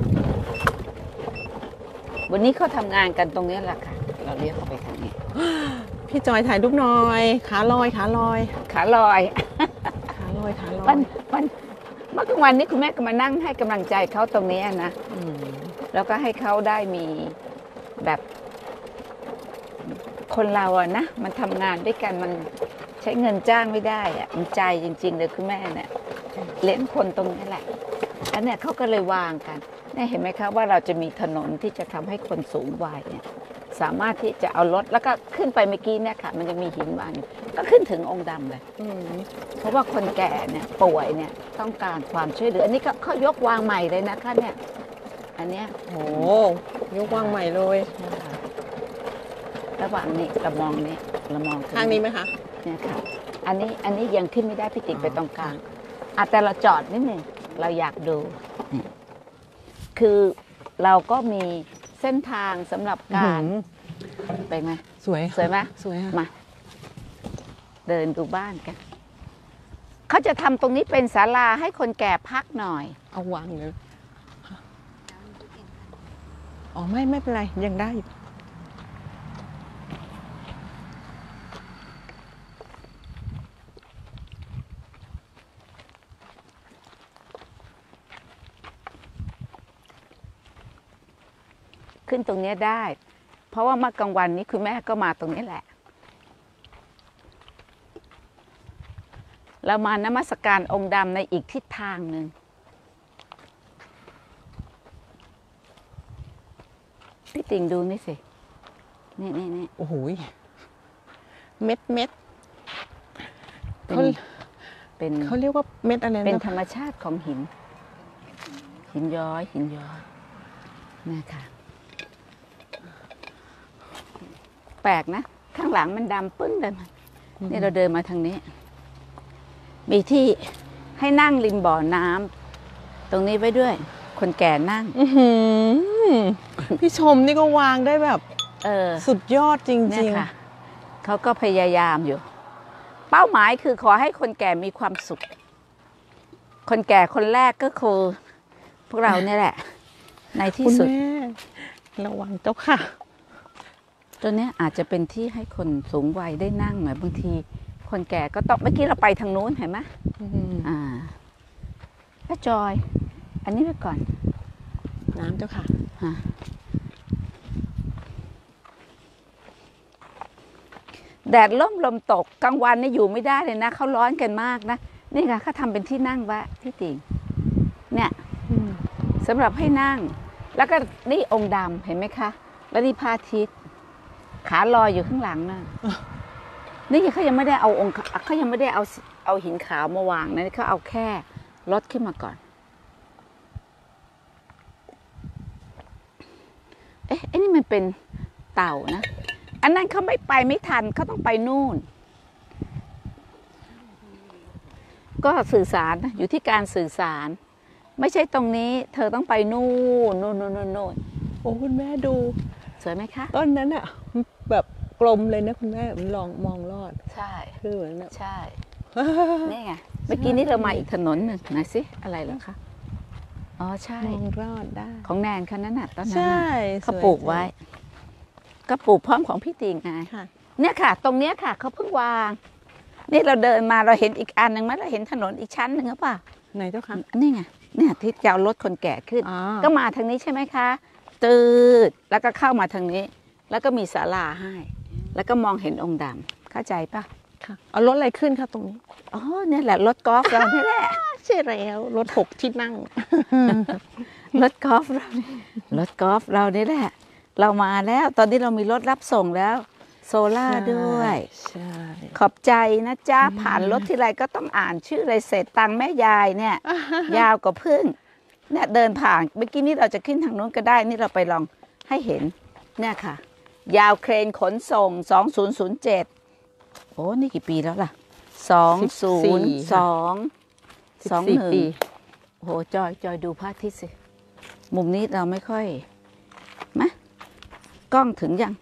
วันนี้เขาทำงานกันตรงนี้แหละค่ะ เราเรียกเข้าไปทางนี้พี่จอยถ่ายรูปหน่อยขาลอยขาลอยขาลอยขาลอยขาลอวันยวันเมื่อกลางวันนี้คุณแม่ก็มานั่งให้กำลังใจเขาตรงนี้นะอืมแล้วก็ให้เขาได้มีแบบคนเราอะนะ มันทำงานด้วยกันมันใช้เงินจ้างไม่ได้อะมันใจจริง ๆ เลยคุณแม่เนี่ยเลี้ยงคนตรงนี้แหละอันเนี้ยเขาก็เลยวางกันเนี่ยเห็นไหมคะว่าเราจะมีถนนที่จะทำให้คนสูงวัยเนี่ยสามารถที่จะเอารถแล้วก็ขึ้นไปเมื่อกี้เนี่ยค่ะ มันจะมีหินวางอยู่ก็ขึ้นถึงองค์ดำเลยอืมเพราะว่าคนแก่เนี่ยป่วยเนี่ยต้องการความช่วยเหลืออันนี้ก็เขายกวางใหม่เลยนะคะเนี่ยอันเนี้ยโอ้ยกวางใหม่เลยระหว่างนี้เรามองนี้เรามองข้างนี้ไหมคะเนี่ยค่ะ อันนี้อันนี้ยังขึ้นไม่ได้พี่ติ๊กไปตรงกลางอ่ะแต่เราจอดนิดหนึ่งเราอยากดูนี่คือเราก็มีเส้นทางสำหรับการอื้อหือไปไหมสวยสวยไหมสวยค่ะมา เดินดูบ้านกันเขาจะทำตรงนี้เป็นศาลาให้คนแก่พักหน่อยเอาวางเลยอ๋อไม่ไม่เป็นไรยังได้อยู่ขึ้นตรงเนี้ยได้ เพราะว่าเมื่อกลางวันนี้คุณแม่ก็มาตรงนี้แหละ เรามานมัสการองค์ดำในอีกทิศทางหนึ่งพี่ติ่งดูนี่สิ นี่นี่นี่โอ้โหยเม็ดเม็ดเป็นเขาเป็นเขาเรียกว่าเม็ดอะไรนะเป็นธรรมชาติของหิน หินย้อย หินย้อยนี่ค่ะ แปลกนะ ข้างหลังมันดำปึ้งเลยมันนี่เราเดินมาทางนี้ มีที่ให้นั่งริมบ่อน้ำตรงนี้ไว้ด้วย คนแก่นั่งอื้อหือพี่ชมนี่ก็วางได้แบบเออสุดยอดจเนี่ริยงค่ะเขาก็พยายามอยู่ เป้าหมายคือขอให้คนแก่มีความสุข คนแก่คนแรกก็คือพวกเราเนี่ยแหละ ในๆที่คุณสุดแม่ระวังเจ้าค่ะตัวเนี้ยอาจจะเป็นที่ให้คนสูงวัยได้นั่งหน่อยบางที คนแก่ก็ต้องเมื่อกี้เราไปทางนู้นเห็นไหมอืมอ่าก็จอย อันนี้ไปก่อนน้ำเจ้าค่ะฮะแดดล่มลมตกกลางวันนี่อยู่ไม่ได้เลยนะเขาร้อนกันมากนะนี่ค่ะเขาทำเป็นที่นั่งไว้ที่ติ่งเนี่ยอืมสำหรับให้นั่ง แล้วก็นี่องค์ดำเห็นไหมคะ แล้วนี่พระอาทิตย์ขาลอยอยู่ข้างหลังนั่นนี่เขายังไม่ได้เอาองค์เขายังไม่ได้เอาเอาหินขาวมาวางนะเขาเอาแค่ลดขึ้นมาก่อน เอ๊ะไอ้นี่มันเป็นเต่านะอันนั้นเขาไม่ไปไม่ทันเขาต้องไปนู่น ก็สื่อสารนะอยู่ที่การสื่อสาร ไม่ใช่ตรงนี้ เธอต้องไปนู่นนู่นนู่นนู่นโอ้คุณแม่ดูสวยไหมคะต้นนั้นอ่ะแบบกลมเลยนะคุณแม่มันลองมองลอดใช่คือเหมือนแบบใช่ นี่ไงเมื่อกี้นี้เรามาอีกถนนหนึ่งไหนสิอะไรเหรอคะอ๋อใช่มองรอดได้ของแนนคันนั้นน่ะตอนนั้นใช่น่ะเขาปลูกไว้ ก็ปลูกพร้อมของพี่ติงไงค่ะเนี่ยค่ะ ตรงเนี้ยค่ะเขาเพิ่งวาง นี่เราเดินมาเราเห็นอีกอันหนึ่งไหมเราเห็นถนนอีกชั้นหนึ่งหรือเปล่าไหนเจ้าค่ะนี่ไงเนี่ยที่จะเอารถคนแก่ขึ้นอ๋อก็มาทางนี้ใช่ไหมคะ ตืดแล้วก็เข้ามาทางนี้ แล้วก็มีศาลาให้ แล้วก็มองเห็นองค์ดำเข้าใจปะค่ะเอารถอะไรขึ้นคะตรงนี้อ๋อเนี่ยแหละรถกอล์ฟเรานี่แหละใช่แล้วรถหกที่นั่งรถกอล์ฟเรานี่รถกอล์ฟเรานี่แหละ เรามาแล้ว ตอนนี้เรามีรถรับส่งแล้ว โซล่าด้วยใช่ขอบใจนะจ๊ะ ผ่านรถที่ไรก็ต้องอ่านชื่อเลยเสร็จตังค์แม่ยายเนี่ย ยาวกว่าพึ่งเนี่ยเดินผ่านเมื่อกี้นี้เราจะขึ้นทางนู้นก็ได้ นี่เราไปลองให้เห็นเนี่ยค่ะ ยาวเครนขนส่งสองศูนย์ศูนย์เจ็ดโอ้นี่กี่ปีแล้วล่ะสองศูนย์สองสองหนึ่งโอ้โหจอยจอยดูพระอาทิตย์สิ มุมนี้เราไม่ค่อยมะกล้องถึงยัง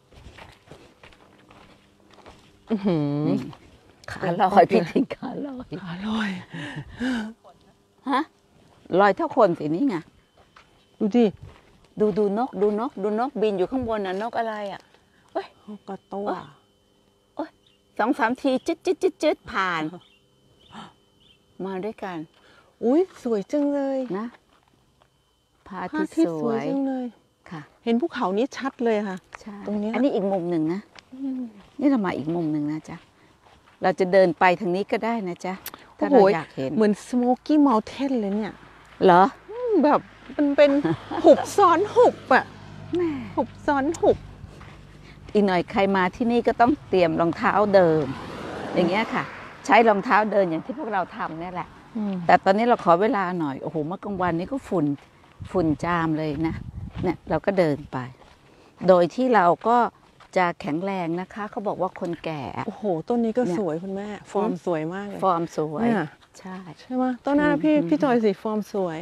นี่ขาลอยพี่ทิ้งขาลอยอร่อยฮะลอยเท่าคนสินี่ไงดูดิดูดูนกดูนกดูนกบินอยู่ข้างบนน่ะนกอะไรอ่ะเอ้ยกระตัวสองสามทีจึ๊ดจึ๊ดจึ๊ดจึ๊ดผ่าน มาด้วยกันอุ้ยสวยจังเลยนะพระอาพระทิตอาย์ทิตย์สสววยยจังเลยค่ะเห็นภูเขานี้ชัดเลยค่ะใช่ตรงเนี้ยอันนี้อีกมุมหนึ่งนะนี่เรามาอีกมุมหนึ่งนะจ๊ะเราจะเดินไปทางนี้ก็ได้นะจ๊ะถ้าเราอยากเห็นเหมือนสโมกี้เมลเทนเลยเนี่ยเหรอแบบมันเป็น หุบซ้อนหุบอะแม่หุบซ้อนหุบอีกหน่อยใครมาที่นี่ก็ต้องเตรียมรองเท้าเดิน อย่างเงี้ยค่ะ ใช้รองเท้าเดินอย่างที่พวกเราทำเนี่ยแหละ แต่ตอนนี้เราขอเวลาหน่อยโอ้โหเมื่อกลางวันนี้ก็ฝุ่นฝุ่นจามเลยนะเนี่ยเราก็เดินไป โดยที่เราก็จะแข็งแรงนะคะเขาบอกว่าคนแก่โอ้โหต้นนี้ก็เนี่ยสวยคุณแม่ ฟอร์มสวยมากเลยฟอร์มสวยเนี่ยใช่ใช่ไหมต้นหน้าพี่พี่จอยสีฟอร์มสวย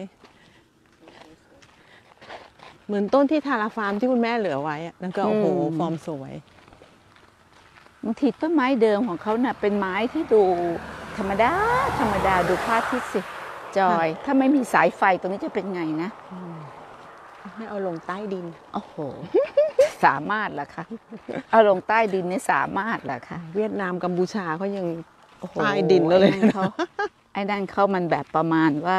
เหมือนต้นที่ทาราฟาร์มที่คุณแม่เหลือไว้อะนั่นก็โอ้โหฟอร์มสวยบางทีต้นไม้เดิมของเขาเน่ะเป็นไม้ที่ดูธรรมดาธรรมดาดูพระอาทิตย์สิจอย ถ้าไม่มีสายไฟตรงนี้จะเป็นไงนะให้เอาลงใต้ดินโอ้โห สามารถเหรอคะเอาลงใต้ดินนี่สามารถเหรอคะเวียดนามกัมพูชาเขายังโอ้โหใต้ดินแล้วเลยไอ้นั่นเขาไอ้นั่นเขามันแบบประมาณว่า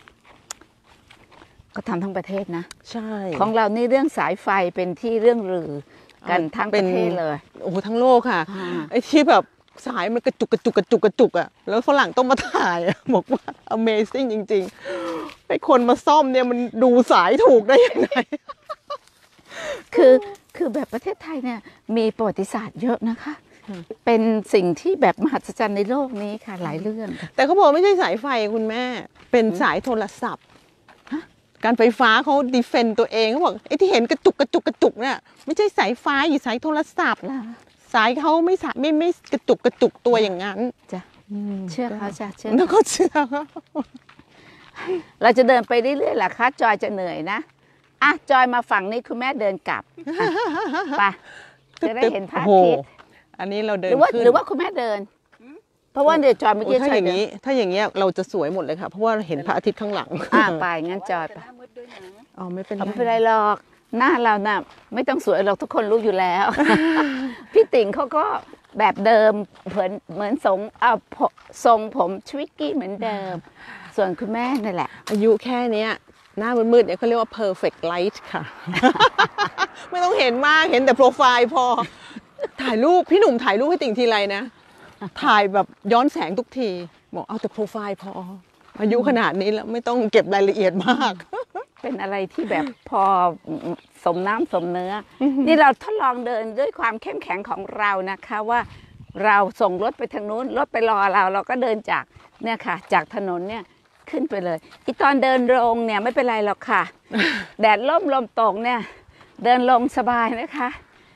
ก็ทำทั้งประเทศนะใช่ของเรานี่เรื่องสายไฟเป็นที่เรื่องลือกันทั้งประเทศเลยโอ้โหทั้งโลกค่ะอ่าไอ้ที่แบบสายมันกระจุกกระจุกกระจุกกระจุกอ่ะแล้วฝรั่งต้องมาถ่ายอะบอกว่า Amazing จริงๆไอ้คนมาซ่อมเนี่ยมันดูสายถูกได้ยังไงคือคือแบบประเทศไทยเนี่ยมีประวัติศาสตร์เยอะนะคะ เป็นสิ่งที่แบบมหัศจรรย์ในโลกนี้ค่ะหลายเรื่องค่ะแต่เขาบอกไม่ใช่สายไฟคุณแม่ เป็นสายโทรศัพท์การไฟฟ้าเขาดีเฟนต์ตัวเองเขาบอกไอ้ที่เห็นกระจุกกระจุกกระจุกเนี่ยไม่ใช่สายไฟอยู่สายโทรศัพท์ล่ะสายเขาไม่สายไม่ไม่กระจุกกระจุกตัวอย่างนั้นจ้ะเชื่อเขาจ้ะเชื่อแล้วก็เชื่อเขาเราจะเดินไปเรื่อยๆแหละคะจอยจะเหนื่อยนะอ่ะจอยมาฝั่งนี้คุณแม่เดินกลับอ่ะไปจะได้เห็นพระอาทิตย์อันนี้เราเดิหนรือว่าขึ้นหรือว่าคุณแม่เดิน เพราะว่าเดี๋ยวจอยเมื่อโอ้กี้ถ้าจออย ย่างเดินนี้ ถ้าอย่างเงี้ยเราจะสวยหมดเลยค่ะ เพราะว่าเราเห็นพระอาทิตย์ข้างหลังอ่ะไปงั้นจอยไปอ๋อไม่เป็นไรเอาไม่เป็นไรหรอกหน้าเราน่ะไม่ต้องสวยหรอกทุกคนรู้อยู่แล้ว พี่ติ๋งเขาก็แบบเดิมเหมือนเหมือนทรงเอาทรงผมชวิกกี้เหมือนเดิม ส่วนคุณแม่นั่นแหละอายุแค่เนี้ยหน้ามืดๆเนี่ยเขาเรียกว่า perfect light ค่ะ ไม่ต้องเห็นมากเห็นแต่โปรไฟล์พอ ถ่ายรูปพี่หนุ่มถ่ายรูปให้ติ่งทีไรนะ ถ่ายแบบย้อนแสงทุกทีบอกเอาแต่โปรไฟล์พอ อายุขนาดนี้แล้วไม่ต้องเก็บรายละเอียดมากเป็นอะไรที่แบบพอสมน้ำสมเนื้อ นี่เราทดลองเดินด้วยความเข้มแข็งของเรานะคะว่าเราส่งรถไปทางนู้นรถไปรอเราเราก็เดินจากเนี่ยค่ะ จากถนนเนี่ยขึ้นไปเลยอีตอนเดินลงเนี่ยไม่เป็นไรหรอกค่ะ แดดล่มลมตกเนี่ย เดินลงสบายนะคะ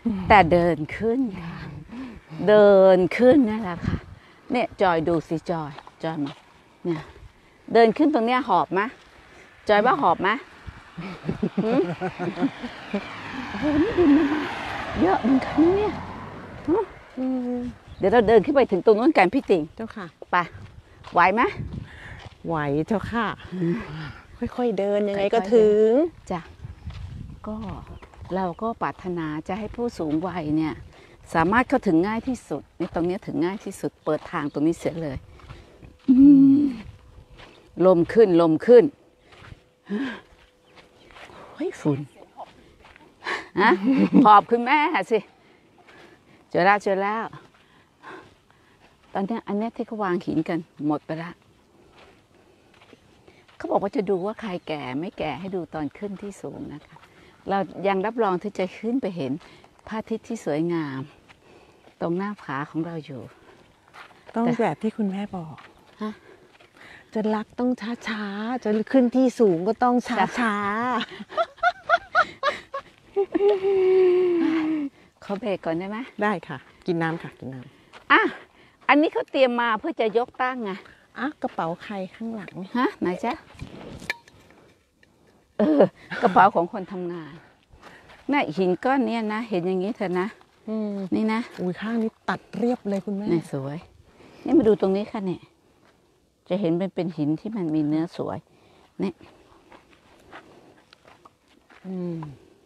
แต่เดินขึ้นค่ะเดินขึ้นนั่นแหละค่ะเนี่ยจอยดูสิจอยจอยมาเนี่ยเดินขึ้นตรงเนี้ยหอบไหมจอยว่าหอบไหมหืมโอ้โหนี่ดินมันมาเยอะเหมือนกันนะเนี่ยฮะเดี๋ยวเราเดินขึ้นไปถึงตรงนู้นกันพี่ติ่งเจ้าค่ะไปไหวไหมไหวเจ้าค่ะ ค่อยๆเดินยังไงก็ค่อยๆเดินถึงจ้ะก็เราก็ปรารถนาจะให้ผู้สูงวัยเนี่ยสามารถเข้าถึงง่ายที่สุดนี่ตรงเนี้ยถึงง่ายที่สุดเปิดทางตรงนี้เสียเลยอืมลมขึ้นลมขึ้นเฮ้ยฝุ่นฮะขอบคุณแม่สิเจอแล้วเจอแล้วตอนเนี้ยอันเนี้ยที่เขาวางหินกันหมดไปละเขาบอกว่าจะดูว่าใครแก่ไม่แก่ให้ดูตอนขึ้นที่สูงนะคะเรายังรับรองที่จะขึ้นไปเห็นพระอาทิตย์ที่สวยงาม ตรงหน้าผาของเราอยู่ต้องแต่แบบที่คุณแม่บอกฮะจะรักต้องช้าๆจะขึ้นที่สูงก็ต้องช้าขอเบรกก่อนได้ไหมๆได้ค่ะ กินน้ำค่ะกินน้อ่ะอันนี้เขาเตรียมมาเพื่อจะยกตั้งไงำอ่ะกระเป๋าใครข้างหลังฮะไหนจ๊ะเออกระเป๋าของคนทำงานน่ะหินก้อนเนี้ยนะเห็นอย่างนี้เถอะนะอืมนี่นะอุ้ยข้างนี้ตัดเรียบเลยคุณแม่นี่สวย นี่มาดูตรงนี้ค่ะเนี่ย จะเห็นเป็นเป็นหินที่มันมีเนื้อสวยนี่อืม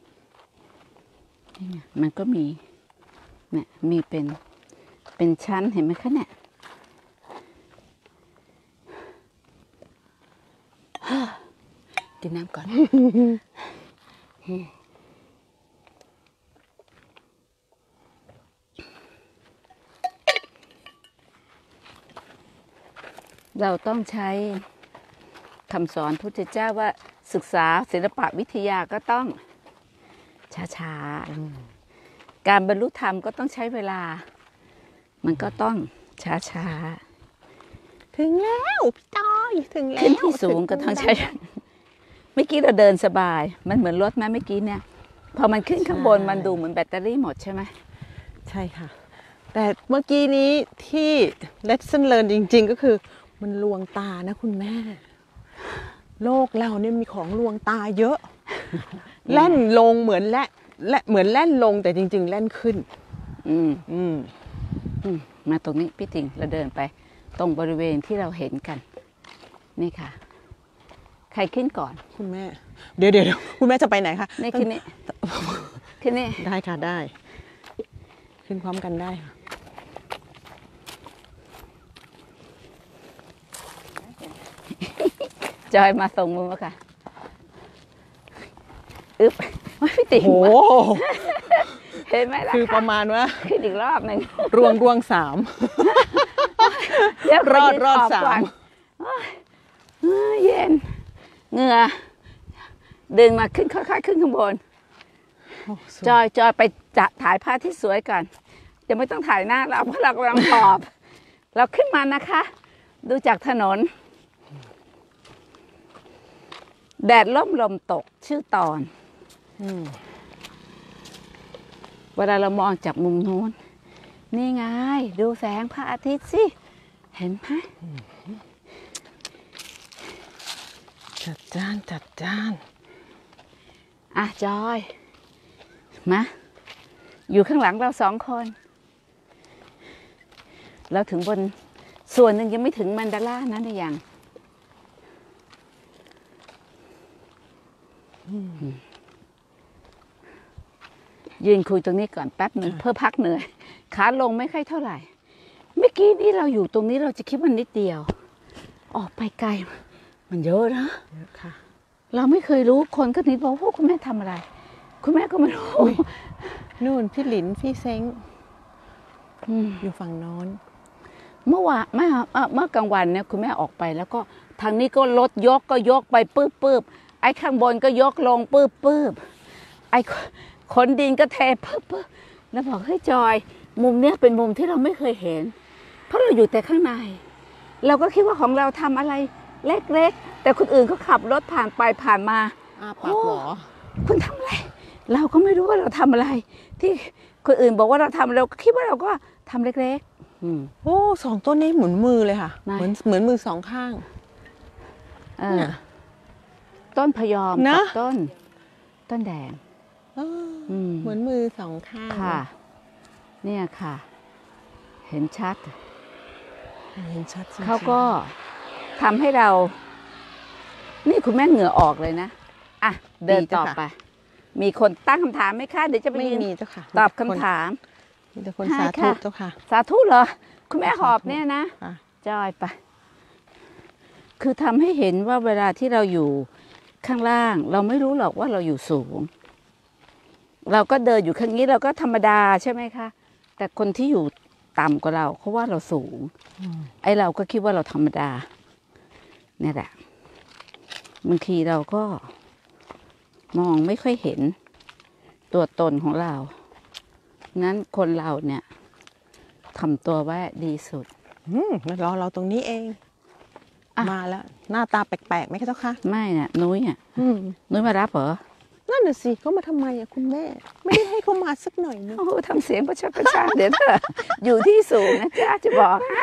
นี่ไงมันก็มีเนี่ยมีเป็นเป็นชั้นเห็นไหมคะเนี่ยกินน้ำก่อน เราต้องใช้คำสอนพุทธเจ้าว่าศึกษาศิลปะวิทยาก็ต้องช้าๆการบรรลุธรรมก็ต้องใช้เวลา มันก็ต้องช้าถึงแล้วพี่ต้อยถึงๆแล้วขึ้นที่สูงก็ต้องใช้ เมื่อกี้เราเดินสบาย มันเหมือนรถไหมเมื่อกี้เนี่ย พอมันขึ้นข้างบนมันดูเหมือนแบตเตอรี่หมดใช่ไหมใช่ค่ะ แต่เมื่อกี้นี้ที่ lesson learn จริง ๆ ก็คือ มันลวงตานะคุณแม่ โลกเราเนี่ยมีของลวงตาเยอะ แล่นลงเหมือนแล่นและเหมือนแล่นลงแต่จริง ๆ แล่นขึ้นอืมอืมอืมมาตรงนี้พี่ติ่งเราเดินไป ตรงบริเวณที่เราเห็นกัน นี่ค่ะ ใครขึ้นก่อนคุณแม่ เดี๋ยวเดี๋ยวคุณแม่จะไปไหนคะนี่ขึ้นนี่ขึ้นนี่ได้ค่ะได้ ขึ้นพร้อมกันได้ค่ะจอยมาส่งมือมาค่ะอึ๊บโอ้ยพี่ติ๋งโอ้โหเห็นไหมล่ะคือปค่ะระมาณว่าขึ้นอีกรอบหนึ่งรวงรวงสามเดี๋ยวรอดไปยืนรอดขบสามก่อนโอ้ยเอ้ยเย็นเหงื่อดึงมาขึ้นค่อยๆขึ้นข้างบน จอยจอยไปจะถ่ายภาพที่สวยก่อนจะไม่ต้องถ่ายหน้าเราเพราะเรากำลังหอบ เราขึ้นมานะคะ ดูจากถนน แดดล่มลมตกชื่อตอนอืมเวลาเรามองจากมุมนู้น นี่ไง ดูแสงพระอาทิตย์สิ เห็นไหมจัดจ้านจัดจ้านอ่ะ จอย มา อยู่ข้างหลังเราสองคน เราถึงบนส่วนหนึ่งยังไม่ถึงมันดาล่านะเนี่ยยังยืนคุยตรงนี้ก่อนแป๊บหนึ่งเพื่อพักเหนื่อยขาลงไม่ค่อยเท่าไหร่ เมื่อกี้นี่เราอยู่ตรงนี้เราจะคิดว่านิดเดียว ออกไปไกล มันเยอะนะเยอะค่ะเราไม่เคยรู้คนก็นิดบอกว่าคุณแม่ทำอะไร คุณแม่ก็ไม่รู้นู่นพี่หลินพี่เซ้งอืมอยู่ฝั่งโน้นเมื่อวานเมื่อเอ่อเมื่อกลางวันเนี่ยคุณแม่ออกไปแล้วก็ทางนี้ก็รถยกก็ยกไปปื๊บปื๊บไอ้ข้างบนก็ยกลงปื๊บปื๊บไอ้ขนดินก็เทปื๊บปื๊บแล้วบอกเฮ้ยจอย มุมเนี้ยเป็นมุมที่เราไม่เคยเห็น เพราะเราอยู่แต่ข้างใน เราก็คิดว่าของเราทำอะไรเล็กๆแต่คนอื่นเขาขับรถผ่านไปผ่านมาอ้าปากหวอคุณทำอะไร เราก็ไม่รู้ว่าเราทำอะไร ที่คนอื่นบอกว่าเราทำเราก็คิดว่าเราก็ทำเล็กๆอืมโอ้สองต้นนี้หมุนมือเลยค่ะไหนเหมือนเหมือนมือสองข้างเออเนี่ยต้นพยอมนะกับต้น ต้นแดงเอออืมเหมือนมือสองข้างค่ะ เนี่ยค่ะ เห็นชัดเห็นชัดจริงๆเขาก็ทำให้เรา นี่คุณแม่เหงื่อออกเลยนะ อ่ะ เดินต่อไป มีคนตั้งคำถามไหมคะ เดี๋ยวจะไปไม่ยืนมีเจ้าค่ะตอบคำถามมีแต่คนให้สาธุค่ะเจ้าค่ะสาธุเหรอ คุณแม่หอบเนี่ยนะค่ะจอยไป คือทำให้เห็นว่าเวลาที่เราอยู่ข้างล่าง เราไม่รู้หรอกว่าเราอยู่สูง เราก็เดินอยู่ข้างนี้เราก็ธรรมดาใช่ไหมคะ แต่คนที่อยู่ต่ำกว่าเราเขาว่าเราสูง ไอ้เราก็คิดว่าเราธรรมดา เนี่ยแหละ บางทีเราก็มองไม่ค่อยเห็นตัวตนของเรา งั้นคนเราเนี่ยทำตัวไว้ดีสุดอืมมารอเราตรงนี้เองอ่ะมาแล้ว หน้าตาแปลกๆไหมคะเจ้าค่ะไม่น่ะนุ้ยอ่ะอืมนุ้ยมารับเหรอนั่นน่ะสิเขามาทำไมอะคุณแม่ ไม่ได้ให้เขามาสักหน่อยนึงโอ้โหทำเสียงประชดประชันเดี๋ยวเถอะอยู่ที่สูงนะจ๊ะจะบอกให้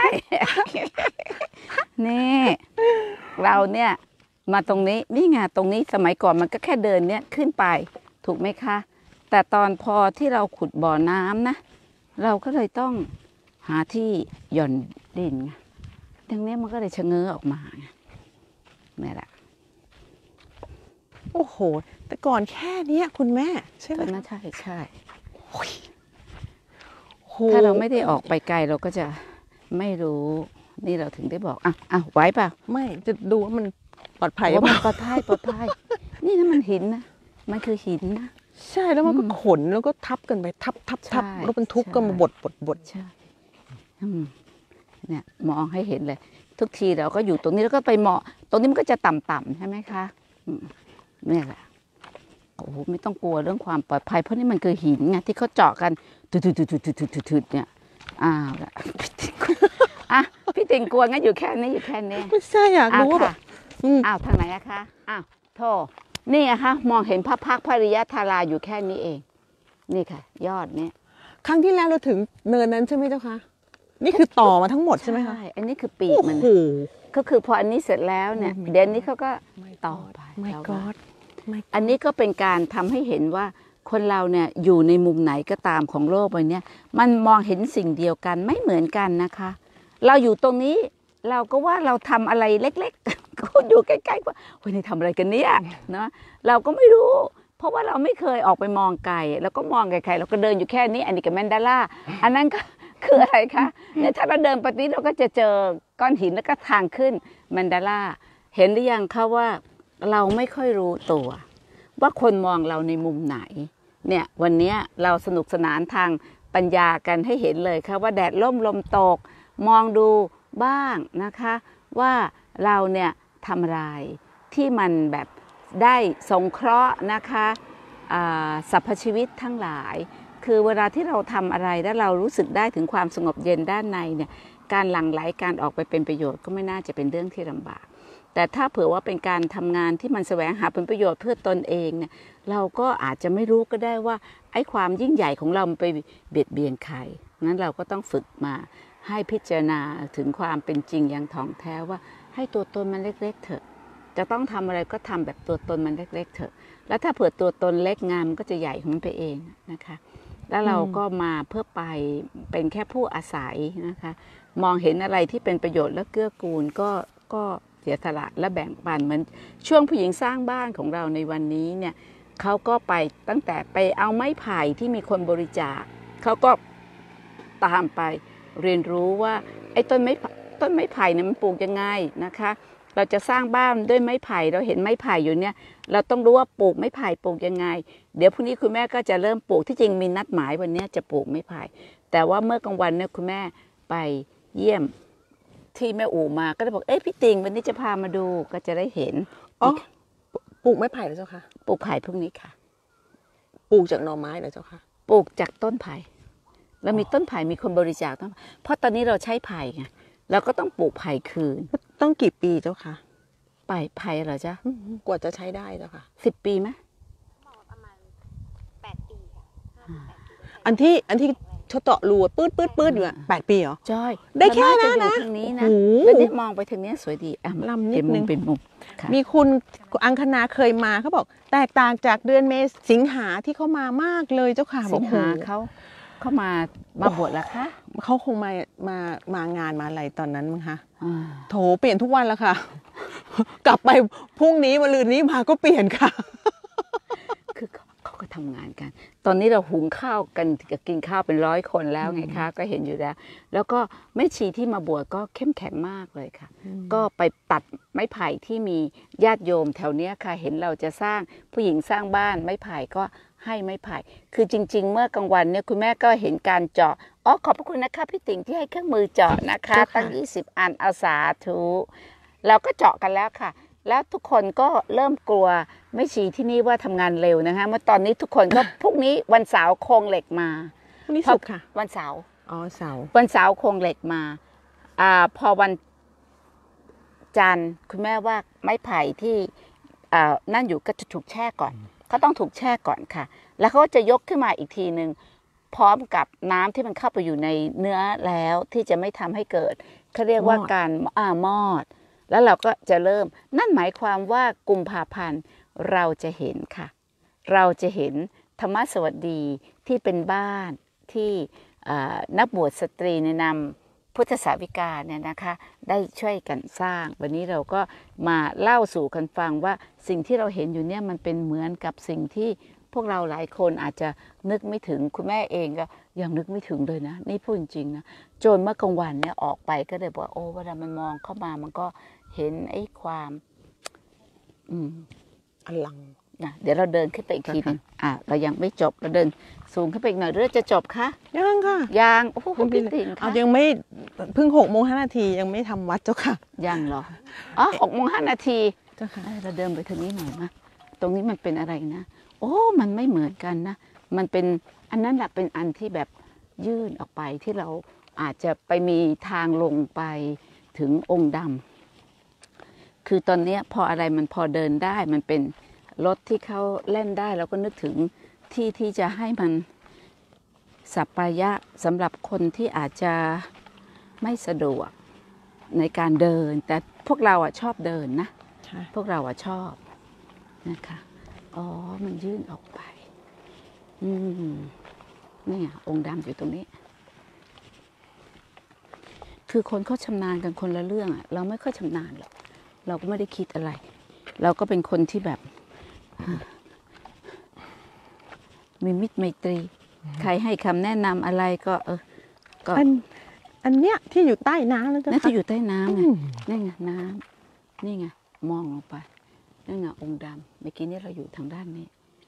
นี่เราเนี่ยมาตรงนี้นี่ไงตรงนี้สมัยก่อนมันก็แค่เดินเนี่ยขึ้นไปถูกไหมคะ แต่ตอนพอที่เราขุดบ่อน้ำนะ เราก็เลยต้องหาที่หย่อนดินไงตรงนี้มันก็เลยชะเง้อออกมาไงนี่แหละโอ้โห แต่ก่อนแค่เนี้ยคุณแม่ ใช่ไหมก็น่าใช่ใช่โอ้โหถ้าเราไม่ได้ออกไปไกลเราก็จะไม่รู้ นี่เราถึงได้บอกอ่ะอ่ะไหวเปล่าไม่จะดูว่ามันปลอดภัยหรือว่าเปมันล่าปลอดภัยปลอดภัย นี่นะมันหินนะ มันคือหินนะใช่แล้วมันก็อืมขนแล้วก็ทับกันไปทับทับทับใช่รถบรรทุกใช่ก็มาบดบดบดใช่อืมเนี่ยมองให้เห็นเลย ทุกทีเราก็อยู่ตรงนี้แล้วก็ไปเหมาะ ตรงนี้มันก็จะต่ำๆใช่ไหมคะอืมเนี่ยแหละ โอ้โหไม่ต้องกลัวเรื่องความปลอดภัย เพราะนี่มันคือหินไงที่เขาเจาะกันทุดๆๆๆๆๆเนี่ยอ้าวละพี่ติงกลัวอ่ะพี่ติงกลัวงั้นอยู่แค่นี้อยู่แค่นี้ไม่ใช่อยากอ้าวรู้ว่าแบค่ะบอืมอ้าวทางไหนอะคะอ้าวโทนี่อะคะมองเห็นพระพักตร์พระริยธาราอยู่แค่นี้เอง นี่ค่ะ ยอดนี้ครั้งที่แล้วเราถึงเนินนั้นใช่ไหมเจ้าคะนี่คือต่อมาทั้งหมดใช่ไหมคะอันนี้คือปีกโอ้มันโหก็คือพออันนี้เสร็จแล้วเนี่ย Oh my เดี๋ยวนี้เขาก็ต่อไปไม่แล้วกว่าอดไม่อันนี้ก็เป็นการทำให้เห็นว่าคนเราเนี่ยอยู่ในมุมไหนก็ตามของโลกใบเนี้ยมันมองเห็นสิ่งเดียวกันไม่เหมือนกันนะคะ เราอยู่ตรงนี้เราก็ว่าเราทำอะไรเล็กๆ คนอยู่ใกล้ๆว่าเฮ้ยนี่ทำอะไรกันเนี่ยเนาะเราก็ไม่รู้ เพราะว่าเราไม่เคยออกไปมองไกลแล้วก็มองไกลๆเราก็เดินอยู่แค่นี้ อันนี้กับแมนดาร่าอันนั้นก็ คืออะไรคะเนี่ยถ้าเราเดินไปนี้เราก็จะเจอก้อนหินแล้วก็ทางขึ้นแมนดาร่าเห็นหรือยังคะว่าเราไม่ค่อยรู้ตัว ว่าคนมองเราในมุมไหนเนี่ยวันนี้เราสนุกสนานทางปัญญากันให้เห็นเลยค่ะว่าแดดล่มลมตก มองดูบ้างนะคะ ว่าเราเนี่ยทำอะไรที่มันแบบได้สงเคราะห์นะคะอ่าสรรพชีวิตทั้งหลาย คือเวลาที่เราทำอะไรแล้วเรารู้สึกได้ถึงความสงบเย็นด้านในเนี่ยการหลั่งไหลการออกไปเป็นประโยชน์ก็ไม่น่าจะเป็นเรื่องที่ลำบาก แต่ถ้าเผื่อว่าเป็นการทำงานที่มันแสวงหาผลประโยชน์เพื่อตนเองเนี่ยเราก็อาจจะไม่รู้ก็ได้ว่าไอ้ความยิ่งใหญ่ของเรามันไปเบียดเบียนใครงั้นเราก็ต้องฝึกมาให้พิจารณาถึงความเป็นจริงอย่างถ่องแท้ว่าให้ตัวตนมันเล็กๆเถอะจะต้องทำอะไรก็ทำแบบตัวตนมันเล็กๆเถอะแล้วถ้าเผื่อตัวตนเล็กงานมันก็จะใหญ่ของมันไปเองนะคะแล้วเราก็มาเพื่อไปเป็นแค่ผู้อาศัยนะคะมองเห็นอะไรที่เป็นประโยชน์และเกื้อกูลก็ก็เสียสละและแบ่งปันเหมือนช่วงผู้หญิงสร้างบ้านของเราในวันนี้เนี่ยเขาก็ไปตั้งแต่ไปเอาไม้ไผ่ที่มีคนบริจาคเขาก็ตามไปเรียนรู้ว่าไอ้ต้นไม้ต้นไม้ไผ่เนี่ยมันปลูกยังไงนะคะเราจะสร้างบ้านด้วยไม้ไผ่เราเห็นไม้ไผ่อยู่เนี่ยเราต้องรู้ว่าปลูกไม้ไผ่ปลูกยังไงเดี๋ยวพรุ่งนี้คุณแม่ก็จะเริ่มปลูกที่จริงมีนัดหมายวันนี้จะปลูกไม้ไผ่แต่ว่าเมื่อกลางวันเนี่ยคุณแม่ไปเยี่ยมที่แม่อู่มาก็เลยบอกเอ้ยพี่ติงวันนี้จะพามาดูก็จะได้เห็นอ๋อปลูกไม้ไผ่เหรอเจ้าคะปลูกไผ่พวกนี้ค่ะปลูกจากหน่อไม้เหรอเจ้าคะปลูกจากต้นไผ่แล้วมีต้นไผ่มีคนบริจาคต้นเพราะตอนนี้เราใช้ไผ่ไงเราก็ต้องปลูกไผ่คืนต้องกี่ปีเจ้าคะไผ่ไผ่เหรอจ๊ะอืมกว่าจะใช้ได้เจ้าค่ะสิบปีไหมบอกประมาณแปดปีค่ะห้าถึงแปดปีอันที่อันที่เขาเจาะรูปื๊ดปื๊ดปื๊ดอยู่อะแปดปีเหรอจ้อยได้แค่นั้นนะทางนี้นะโอ้โหแล้วนี่มองไปทางนี้สวยดีอ่ะลำนิดนึงเป็นมุมค่ะมีคุณอังคณาเคยมาเขาบอกแตกต่างจากเดือนเมษสิงหาที่เขามามากเลยเจ้าค่ะสิงหาบอกโอ้โเขาเขามามาบวชแล้วคะเขาคงมามามางานมาอะไรตอนนั้นมั้งคะอ่าโถเปลี่ยนทุกวันแล้วค่ะ กลับไปพรุ่งนี้มะรืนนี้มาก็เปลี่ยนค่ะคือเขาเขาก็ทำงานกัน ตอนนี้เราหุงข้าวกันกับกินข้าวเป็นร้อยคนแล้วไงคะก็เห็นอยู่แล้ว แล้วก็แม่ชีที่มาบวชก็เข้มแข็งมากเลยค่ะ ก็ไปตัดไม้ไผ่ที่มีญาติโยมแถวเนี้ยค่ะ เห็นเราจะสร้างผู้หญิงสร้างบ้านไม้ไผ่ก็ให้ไม้ไผ่ คือจริง ๆ เมื่อกลางวันเนี่ยคุณแม่ก็เห็นการเจาะอ๋อขอบพระคุณนะคะพี่ติ๋งที่ให้เครื่องมือเจาะนะคะเจ้าค่ะตั้งยี่สิบอันเอาสาธุเราก็เจาะกันแล้วค่ะ แล้วทุกคนก็เริ่มกลัวไม่ชีที่นี่ว่าทำงานเร็วนะคะเมื่อตอนนี้ทุกคนก็ พรุ่งนี้วันเสาร์โครงเหล็กมาวันนี้สุกร์ค่ะวันเสาร์อ๋อเสาร์วันเสาร์โครงเหล็กมาอ่าพอวันจันทร์คุณแม่ว่าไม้ไผ่ที่อ่านั่นอยู่ก็จะถูกแช่ก่อนเขาต้องถูกแช่ก่อนค่ะ แล้วเขาก็จะยกขึ้นมาอีกทีหนึ่งพร้อมกับน้ำที่มันเข้าไปอยู่ในเนื้อแล้วที่จะไม่ทำให้เกิดเขาเรียกว่าการอ่ามอด แล้วเราก็จะเริ่มนั่นหมายความว่ากุมภาพันธ์เราจะเห็นค่ะ เราจะเห็นธรรมสวัสดีที่เป็นบ้านที่นักบวชสตรีในนามพุทธสาวิกาเนี่ยนะคะได้ช่วยกันสร้างวันนี้เราก็มาเล่าสู่กันฟังว่าสิ่งที่เราเห็นอยู่เนี่ยมันเป็นเหมือนกับสิ่งที่พวกเราหลายคนอาจจะนึกไม่ถึงคุณแม่เองก็ยังนึกไม่ถึงเลยนะนี่พูดจริงๆนะจนเมื่อกลางวันเนี่ยออกไปก็เลยบอกว่าโอ้เวลามันมองเข้ามามันก็เห็นไอ้ความอืมอลังนะเดี๋ยวเราเดินขึ้นไปอีกทีหนึงอ่ะเรายังไม่จบเราเดินสูงขึ้นไปอีกหน่อยหรือจะจบคะยังค่ะยังโอ้โหพี่ติ๋งเอาคะยังไม่เพิ่งหกโมงห้านาทียังไม่ทำวัดเจ้าค่ะยังเหรออ๋อหกโมงห้านาทีเจ้าค่ะเอ้ยเราเดินไปทางนี้หน่อยนะตรงนี้มันเป็นอะไรนะโอ้มันไม่เหมือนกันนะมันเป็นอันนั้นแหละเป็นอันที่แบบยื่นออกไปที่เราอาจจะไปมีทางลงไปถึงองค์ดำคือตอนเนี้ยพออะไรมันพอเดินได้มันเป็นรถที่เขาเล่นได้เราก็นึกถึงที่ที่จะให้มันสัปปายะสำหรับคนที่อาจจะไม่สะดวกในการเดิน แต่พวกเราอ่ะชอบเดินนะใช่พวกเราอ่ะชอบนะคะอ๋อมันยื่นออกไปอืมนี่ไงองค์ดำอยู่ตรงนี้ คือคนเขาชำนาญกันคนละเรื่องอ่ะเราไม่ค่อยชำนาญหรอกเราก็ไม่ได้คิดอะไร เราก็เป็นคนที่แบบมีมิตรไมตรี ใครให้คำแนะนำอะไรก็ เออก็อันอันเนี้ยที่อยู่ใต้น้ำแล้วเจ้านั่นค่ะที่อยู่ใต้น้ำไงอืมนี่ไงน้ำนี่ไงมองลงไปนี่ไงองค์ดำเมื่อกี้นี้เราอยู่ทางด้านนี้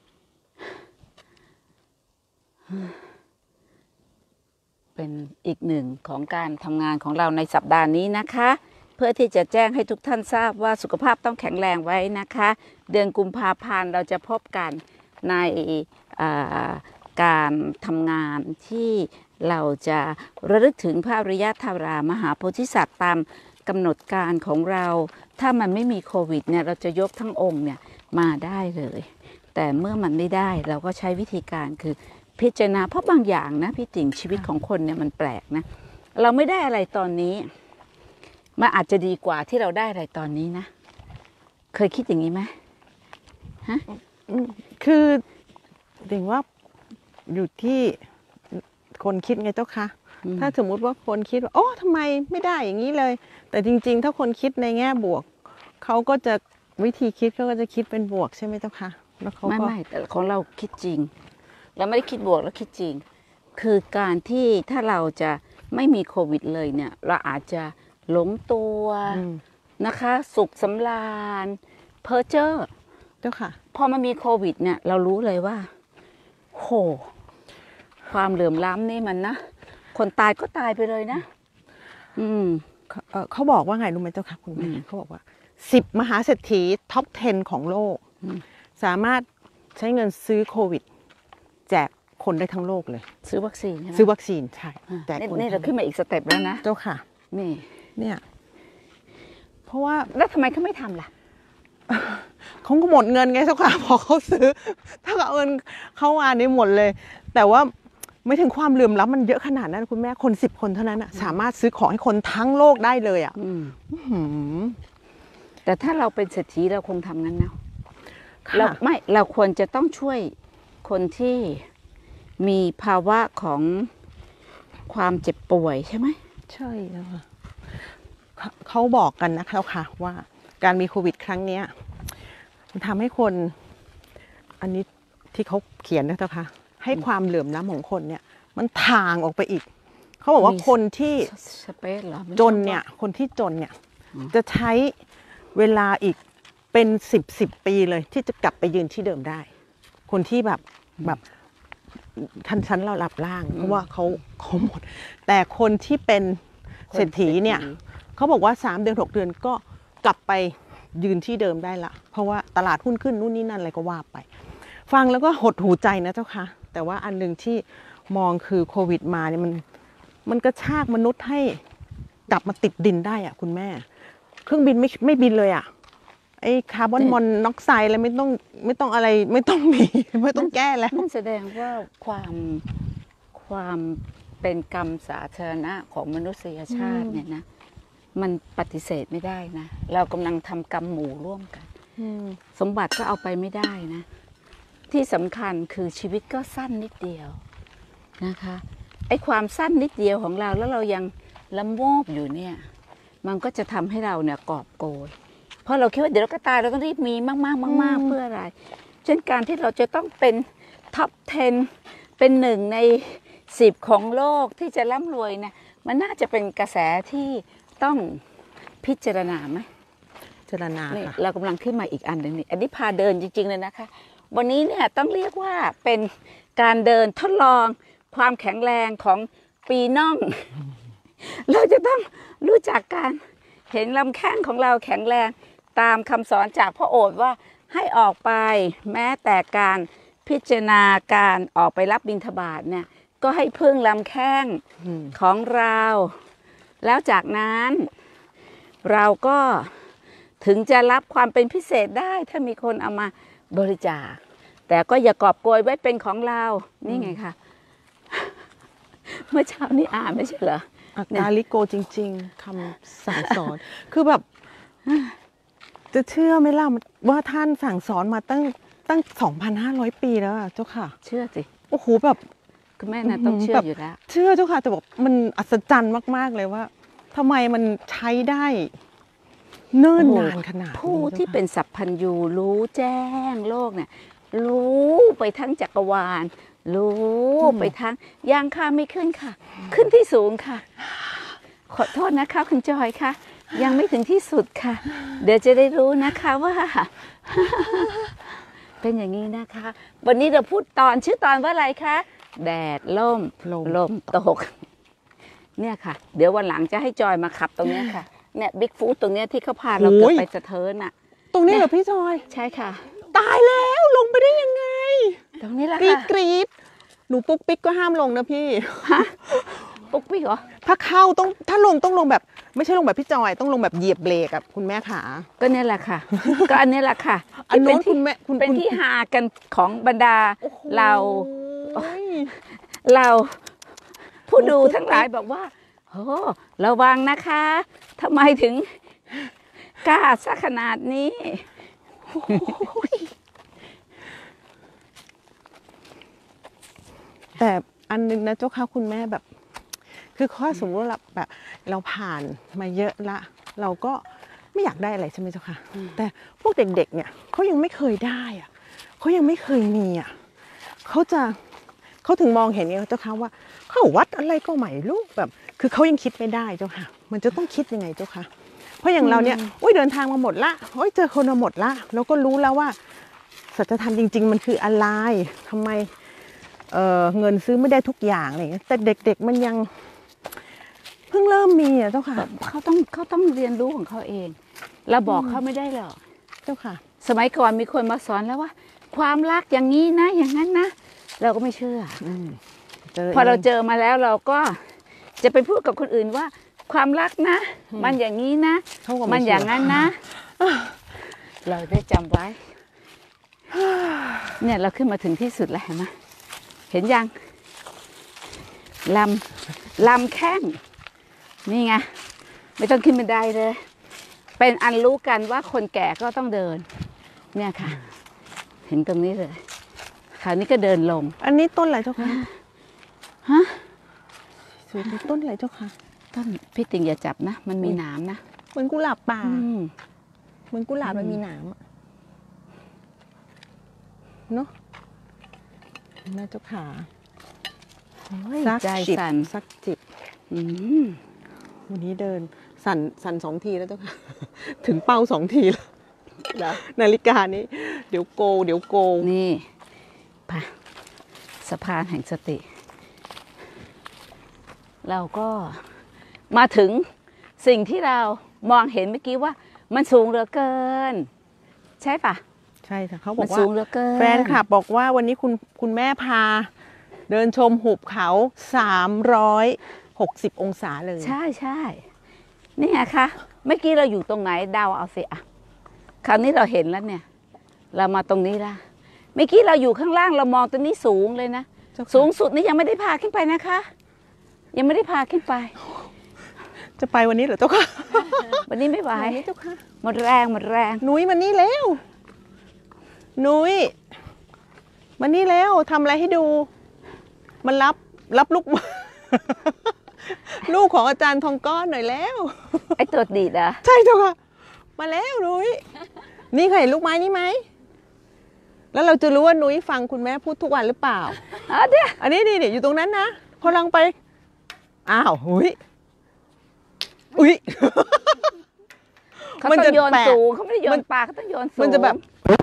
เป็นอีกหนึ่งของการทำงานของเราในสัปดาห์นี้นะคะ เพื่อที่จะแจ้งให้ทุกท่านทราบว่าสุขภาพต้องแข็งแรงไว้นะคะ เดือนกุมภาพันธ์เราจะพบกันในอ่าการทำงานที่เราจะระลึกถึงพระอริยธารามหาโพธิสัตว์ตามกำหนดการของเรา ถ้ามันไม่มีโควิดเนี่ยเราจะยกทั้งองค์เนี่ยมาได้เลย แต่เมื่อมันไม่ได้เราก็ใช้วิธีการคือพิจารณาเพราะบางอย่างนะพี่ติ๋งชีวิตของคนเนี่ยมันแปลกนะเราไม่ได้อะไรตอนนี้มันอาจจะดีกว่าที่เราได้อะไรตอนนี้นะเคยคิดอย่างนี้ไหมฮะอืมคือถึงว่าอยู่ที่คนคิดไงเจ้าค่ะอืมถ้าสมมุติว่าคนคิดว่าโอ้ทำไมไม่ได้อย่างนี้เลย แต่จริงๆ ถ้าคนคิดในแง่บวกเขาก็จะวิธีคิดเขาก็จะคิดเป็นบวกใช่ไหมเจ้าค่ะแล้วเขาไม่ก็ไม่แต่ของเราคิดจริง เราไม่ได้คิดบวกเราคิดจริง คือการที่ถ้าเราจะไม่มีโควิดเลยเนี่ยเราอาจจะหลงตัวอืมนะคะ สุขสำราญเพ้อเจ้อเจ้าค่ะพอมันมีโควิดเนี่ยเรารู้เลยว่าโหความเหลื่อมล้ำนี่มันนะคนตายก็ตายไปเลยนะ อืมเขาเอ่อเขาบอกว่าไงรู้ไหมเจ้าค่ะคุณแม่อืมเขาบอกว่าสิบมหาเศรษฐีท็อปสิบของโลกอืมสามารถใช้เงินซื้อโควิด แจกคนได้ทั้งโลกเลยซื้อวัคซีนใช่ไหมซื้อวัคซีนใช่อ่ะแจกนี่คนนี่เราขึ้นมาอีกสเต็ปแล้วนะเจ้าค่ะนี่เนี่ย เพราะว่าแล้วทำไมเขาไม่ทำล่ะเขาก็หมดเงินไงเจ้าค่ะ พอเขาซื้อ ถ้าเขาเอาเงินเข้ามานี่หมดเลย แต่ว่าไม่ถึงความเหลื่อมล้ำมันเยอะขนาดนั้นคุณแม่คนสิบคนเท่านั้นอะสามารถซื้อของให้คนทั้งโลกได้เลยอะอืมอื้อหือแต่ถ้าเราเป็นเศรษฐีเราคงทำงั้นนะค่ะเราไม่เราควรจะต้องช่วยคนที่มีภาวะของความเจ็บป่วยใช่ไหมใช่แล้วค่ะเขาเขาบอกกันนะคะค่ะว่าการมีโควิดครั้งเนี้ยมันทำให้คนอันนี้ที่เขาเขียนนะเจ้าค่ะให้ความเหลื่อมล้ำของคนเนี่ย มันถ่างออกไปอีก เขาบอกว่ามีคนที่สเปซเหรอไม่จใช่นเนี่ย คนที่จนเนี่ยอืมจะใช้เวลาอีกเป็นสิบสิบปีเลยที่จะกลับไปยืนที่เดิมได้ คนที่แบบแบบทันชั้นเราหลับล่าง เพราะว่าเขาเขาหมด แต่คนที่เป็นเศรษฐีเนี่ยเขาบอกว่าสามเดือนหกเดือนก็กลับไปยืนที่เดิมได้ละ เพราะว่าตลาดหุ้นขึ้นนู่นนี่นั่นอะไรก็ว่าไป ฟังแล้วก็หดหูใจนะเจ้าค่ะ แต่ว่าอันหนึ่งที่มองคือโควิดมาเนี่ยมันมันกระชากมนุษย์ให้กลับมาติดดินได้อะคุณแม่ เครื่องบินไม่ไม่บินเลยอะไอ้คาร์บอนมอนอกไซด์อะไรไม่ต้องไม่ต้องอะไรไม่ต้องมี ไม่ต้องแก้แล้วนั่นแสดงว่าความความเป็นกรรมสาธารณะของมนุษยชาติเนี่ยนะ มันปฏิเสธไม่ได้นะ เรากำลังทำกรรมหมู่ร่วมกัน สมบัติก็เอาไปไม่ได้นะ ที่สำคัญคือชีวิตก็สั้นนิดเดียวนะคะไอ้ความสั้นนิดเดียวของเราแล้วเรายังละโมบอยู่เนี่ยมันก็จะทำให้เราเนี่ยกอบโกยเพราะเราคิดว่าเดี๋ยวเราก็ตายเราต้องรีบมีมากๆมากๆเพื่ออะไร เช่นการที่เราจะต้องเป็นท็อปสิบเป็นหนึ่งในสิบของโลกที่จะร่ำรวยเนี่ยมันน่าจะเป็นกระแสที่ต้องพิจารณาไหมเจรนานี่ค่ะเรากำลังขึ้นมาอีกอันหนึ่งนี่อันนี้พาเดินจริงๆเลยนะคะ วันนี้เนี่ยต้องเรียกว่าเป็นการเดินทดลองความแข็งแรงของปีน่อง เราจะต้องรู้จักการเห็นลำแข้งของเราแข็งแรงตามคำสอนจากพ่อโอษฐ์ว่าให้ออกไปแม้แต่การพิจารณาการออกไปรับบิณฑบาตเนี่ยก็ให้พึ่งลำแข้งอืมของเรา แล้วจากนั้นเราก็ถึงจะรับความเป็นพิเศษได้ถ้ามีคนเอามาบริจาคแต่ก็อย่ากอบโกยไว้เป็นของเรานี่ไงคะ เมื่อเช้านี้อ่านไม่ใช่เหรออากาลิโกจริง ๆคำสั่งสอน คือแบบ จะเชื่อไหมล่ะว่าท่านสั่งสอนมาตั้งตั้งสองพันห้าร้อยปีแล้วอะเจ้าค่ะเชื่อสิโอ้โหแบบคุณแม่นะต้องเชื่ออยู่แล้วเชื่อเจ้าค่ะแต่บอกมันอัศจรรย์มาก ๆ เลยว่าทำไมมันใช้ได้เนิ่นนานขนาดนี้ผู้ที่จ้าค่ะเป็นสัพพัญญูรู้แจ้งโลกเนี่ยรู้ไปทั้งจักรวาล รู้ไปทั้งย่างข้ามไม่ขึ้นค่ะ ขึ้นที่สูงค่ะ ขอโทษนะคะคุณจอยค่ะยังไม่ถึงที่สุดค่ะ เดี๋ยวจะได้รู้นะคะว่า เป็นอย่างนี้นะคะ วันนี้เราพูดตอนชื่อตอนว่าอะไรคะแดดล่มลมลมตก เนี่ยค่ะ เดี๋ยววันหลังจะให้จอยมาขับตรงเนี้ยค่ะเนี่ยบิ๊กฟู้ดตรงเนี้ยที่เขาพาเราเกือบไปสะเทินอ่ะตรงนี้เหรอพี่จอยใช่ค่ะตายแล้วลงไปได้ยังไงตรงนี้แหละกรีดค่ะกรีดหนูปุ๊กปิ๊กก็ห้ามลงนะพี่ปุ๊กปิ๊กเหรอถ้าเข้าต้องถ้าลงต้องลงแบบ ไม่ใช่ลงแบบพี่จอยต้องลงแบบเหยียบเบรกอะคุณแม่ขาก็เนี่ยแหละค่ะ ก็อันนี้แหละค่ะอันโน้นที่คุณแม่คุณเป็นคุณที่หากันของบรรดาโอ้โหเรา เราผู้ดูทั้งหลายบอกว่าโอ้ระวังนะคะทำไมถึงกล้าซะขนาดนี้แต่อันนึงนะเจ้าค่ะคุณแม่แบบ คือข้อสมมติว่าแบบเราผ่านมาเยอะละ เราก็ไม่อยากได้อะไรใช่ไหมเจ้าค่ะ แต่พวกเด็กๆเนี่ยเขายังไม่เคยได้อะเขายังไม่เคยมีอ่ะเขาจะเขาถึงมองเห็นเนี่ยเจ้าค่ะว่าเขาวัดอะไรก็ไม่รู้แบบ คือเขายังคิดไม่ได้เจ้าค่ะ มันจะต้องคิดยังไงเจ้าค่ะ เพราะอย่างเราเนี่ยโอ้ยเดินทางมาหมดละโอ้ยเจอคนมาหมดละเราก็รู้แล้วว่าสัจธรรมจริง ๆ มันคืออะไรทำไมเอ่อเงินซื้อไม่ได้ทุกอย่างอะไรอย่างเงี้ยแต่เด็กๆมันยังเพิ่งเริ่มมีอ่ะเจ้าค่ะเขาต้องเขาต้องเรียนรู้ของเขาเอง เราบอกเขาไม่ได้หรอกเจ้าค่ะสมัยก่อนมีคนมาสอนแล้วว่า ความรักอย่างนี้นะ อย่างนั้นนะ เราก็ไม่เชื่ออืมพอเราเจอมาแล้วเราก็จะไปพูดกับคนอื่นว่า ความรักนะ มันอย่างนี้นะเขาก็มัไม่นเชื่อย่างนั้นนะ เราได้จำไว้ เนี่ยเราขึ้นมาถึงที่สุดแล้วเห็นไหมเห็นยังลำลำแข้งนี่ไงไม่ต้องขึ้นบันไดเลย เป็นอันรู้กันว่าคนแก่ก็ต้องเดินเนี่ยค่ะ เห็นตรงนี้เลยคราวนี้ก็เดินลงอันนี้ต้นอะไรเจ้าคะฮะสวยต้นอะไรเจ้าคะต้นพี่ติงอย่าจับนะ มันมีหนามนะเหมือนกุหลาบป่าอืมเหมือนกุหลาบมันมีหนามอะเนาะแม่เจ้าขาสักใจจิบสั่นสักจิบอืมวันนี้เดินสั่นสั่นสองทีแล้วเจ้าค่ะ ถึงเป้าสองทีแล้วเหรอนาฬิกานี้ เดี๋ยวโก เดี๋ยวโกนี่ไปสะพานแห่งสติ เราก็มาถึงสิ่งที่เรามองเห็นเมื่อกี้ว่า มันสูงเหลือเกิน ใช่ปะใช่ค่ะเขาบมัอน กว่าสูงเหลือเกินแฟนคลับบอกว่าวันนี้คุณคุณแม่พา เดินชมหุบเขาสามร้อยหกสิบองศาเลยใช่ใช่นี่ไงคะเมื่อกี้เราอยู่ตรงไหนเดาเอาสิอะคราวนี้เราเห็นแล้วเนี่ย เรามาตรงนี้ละเมื่อกี้เราอยู่ข้างล่างเรามองตรงนี้สูงเลยนะเจ้าค่ะสูงสุดนี่ยังไม่ได้พาขึ้นไปนะคะ ยังไม่ได้พาขึ้นไปจะไปวันนี้เหรอเจ้าค่ะวันนี้ไม่ไหววันนี้เจ้าค่ะหมดแรงหมดแรงนุ้ยมานี่แล้วนุ้ยมานี่แล้วทำอะไรให้ดู มันรับรับลูก ลูกของอาจารย์ทองก้อนหน่อยแล้วไอ้ตัวดีดอะใช่เจ้าค่ะ มาแล้วนุ้ยนี่เคยเห็นลูกไม้นี่ไหมแล้วเราจะรู้ว่านุ้ยฟังคุณแม่พูดทุกวันหรือเปล่าอ่ะเดี๋ยวอันนี้นี่เนี่ยอยู่ตรงนั้นนะพอลังไปอ้าวหุยอุ้ยเขามันต้อจะงโยนแปลกสูงเขาไม่ได้โยมัน นปลาเขาต้องโยนสูงมันจะแบบ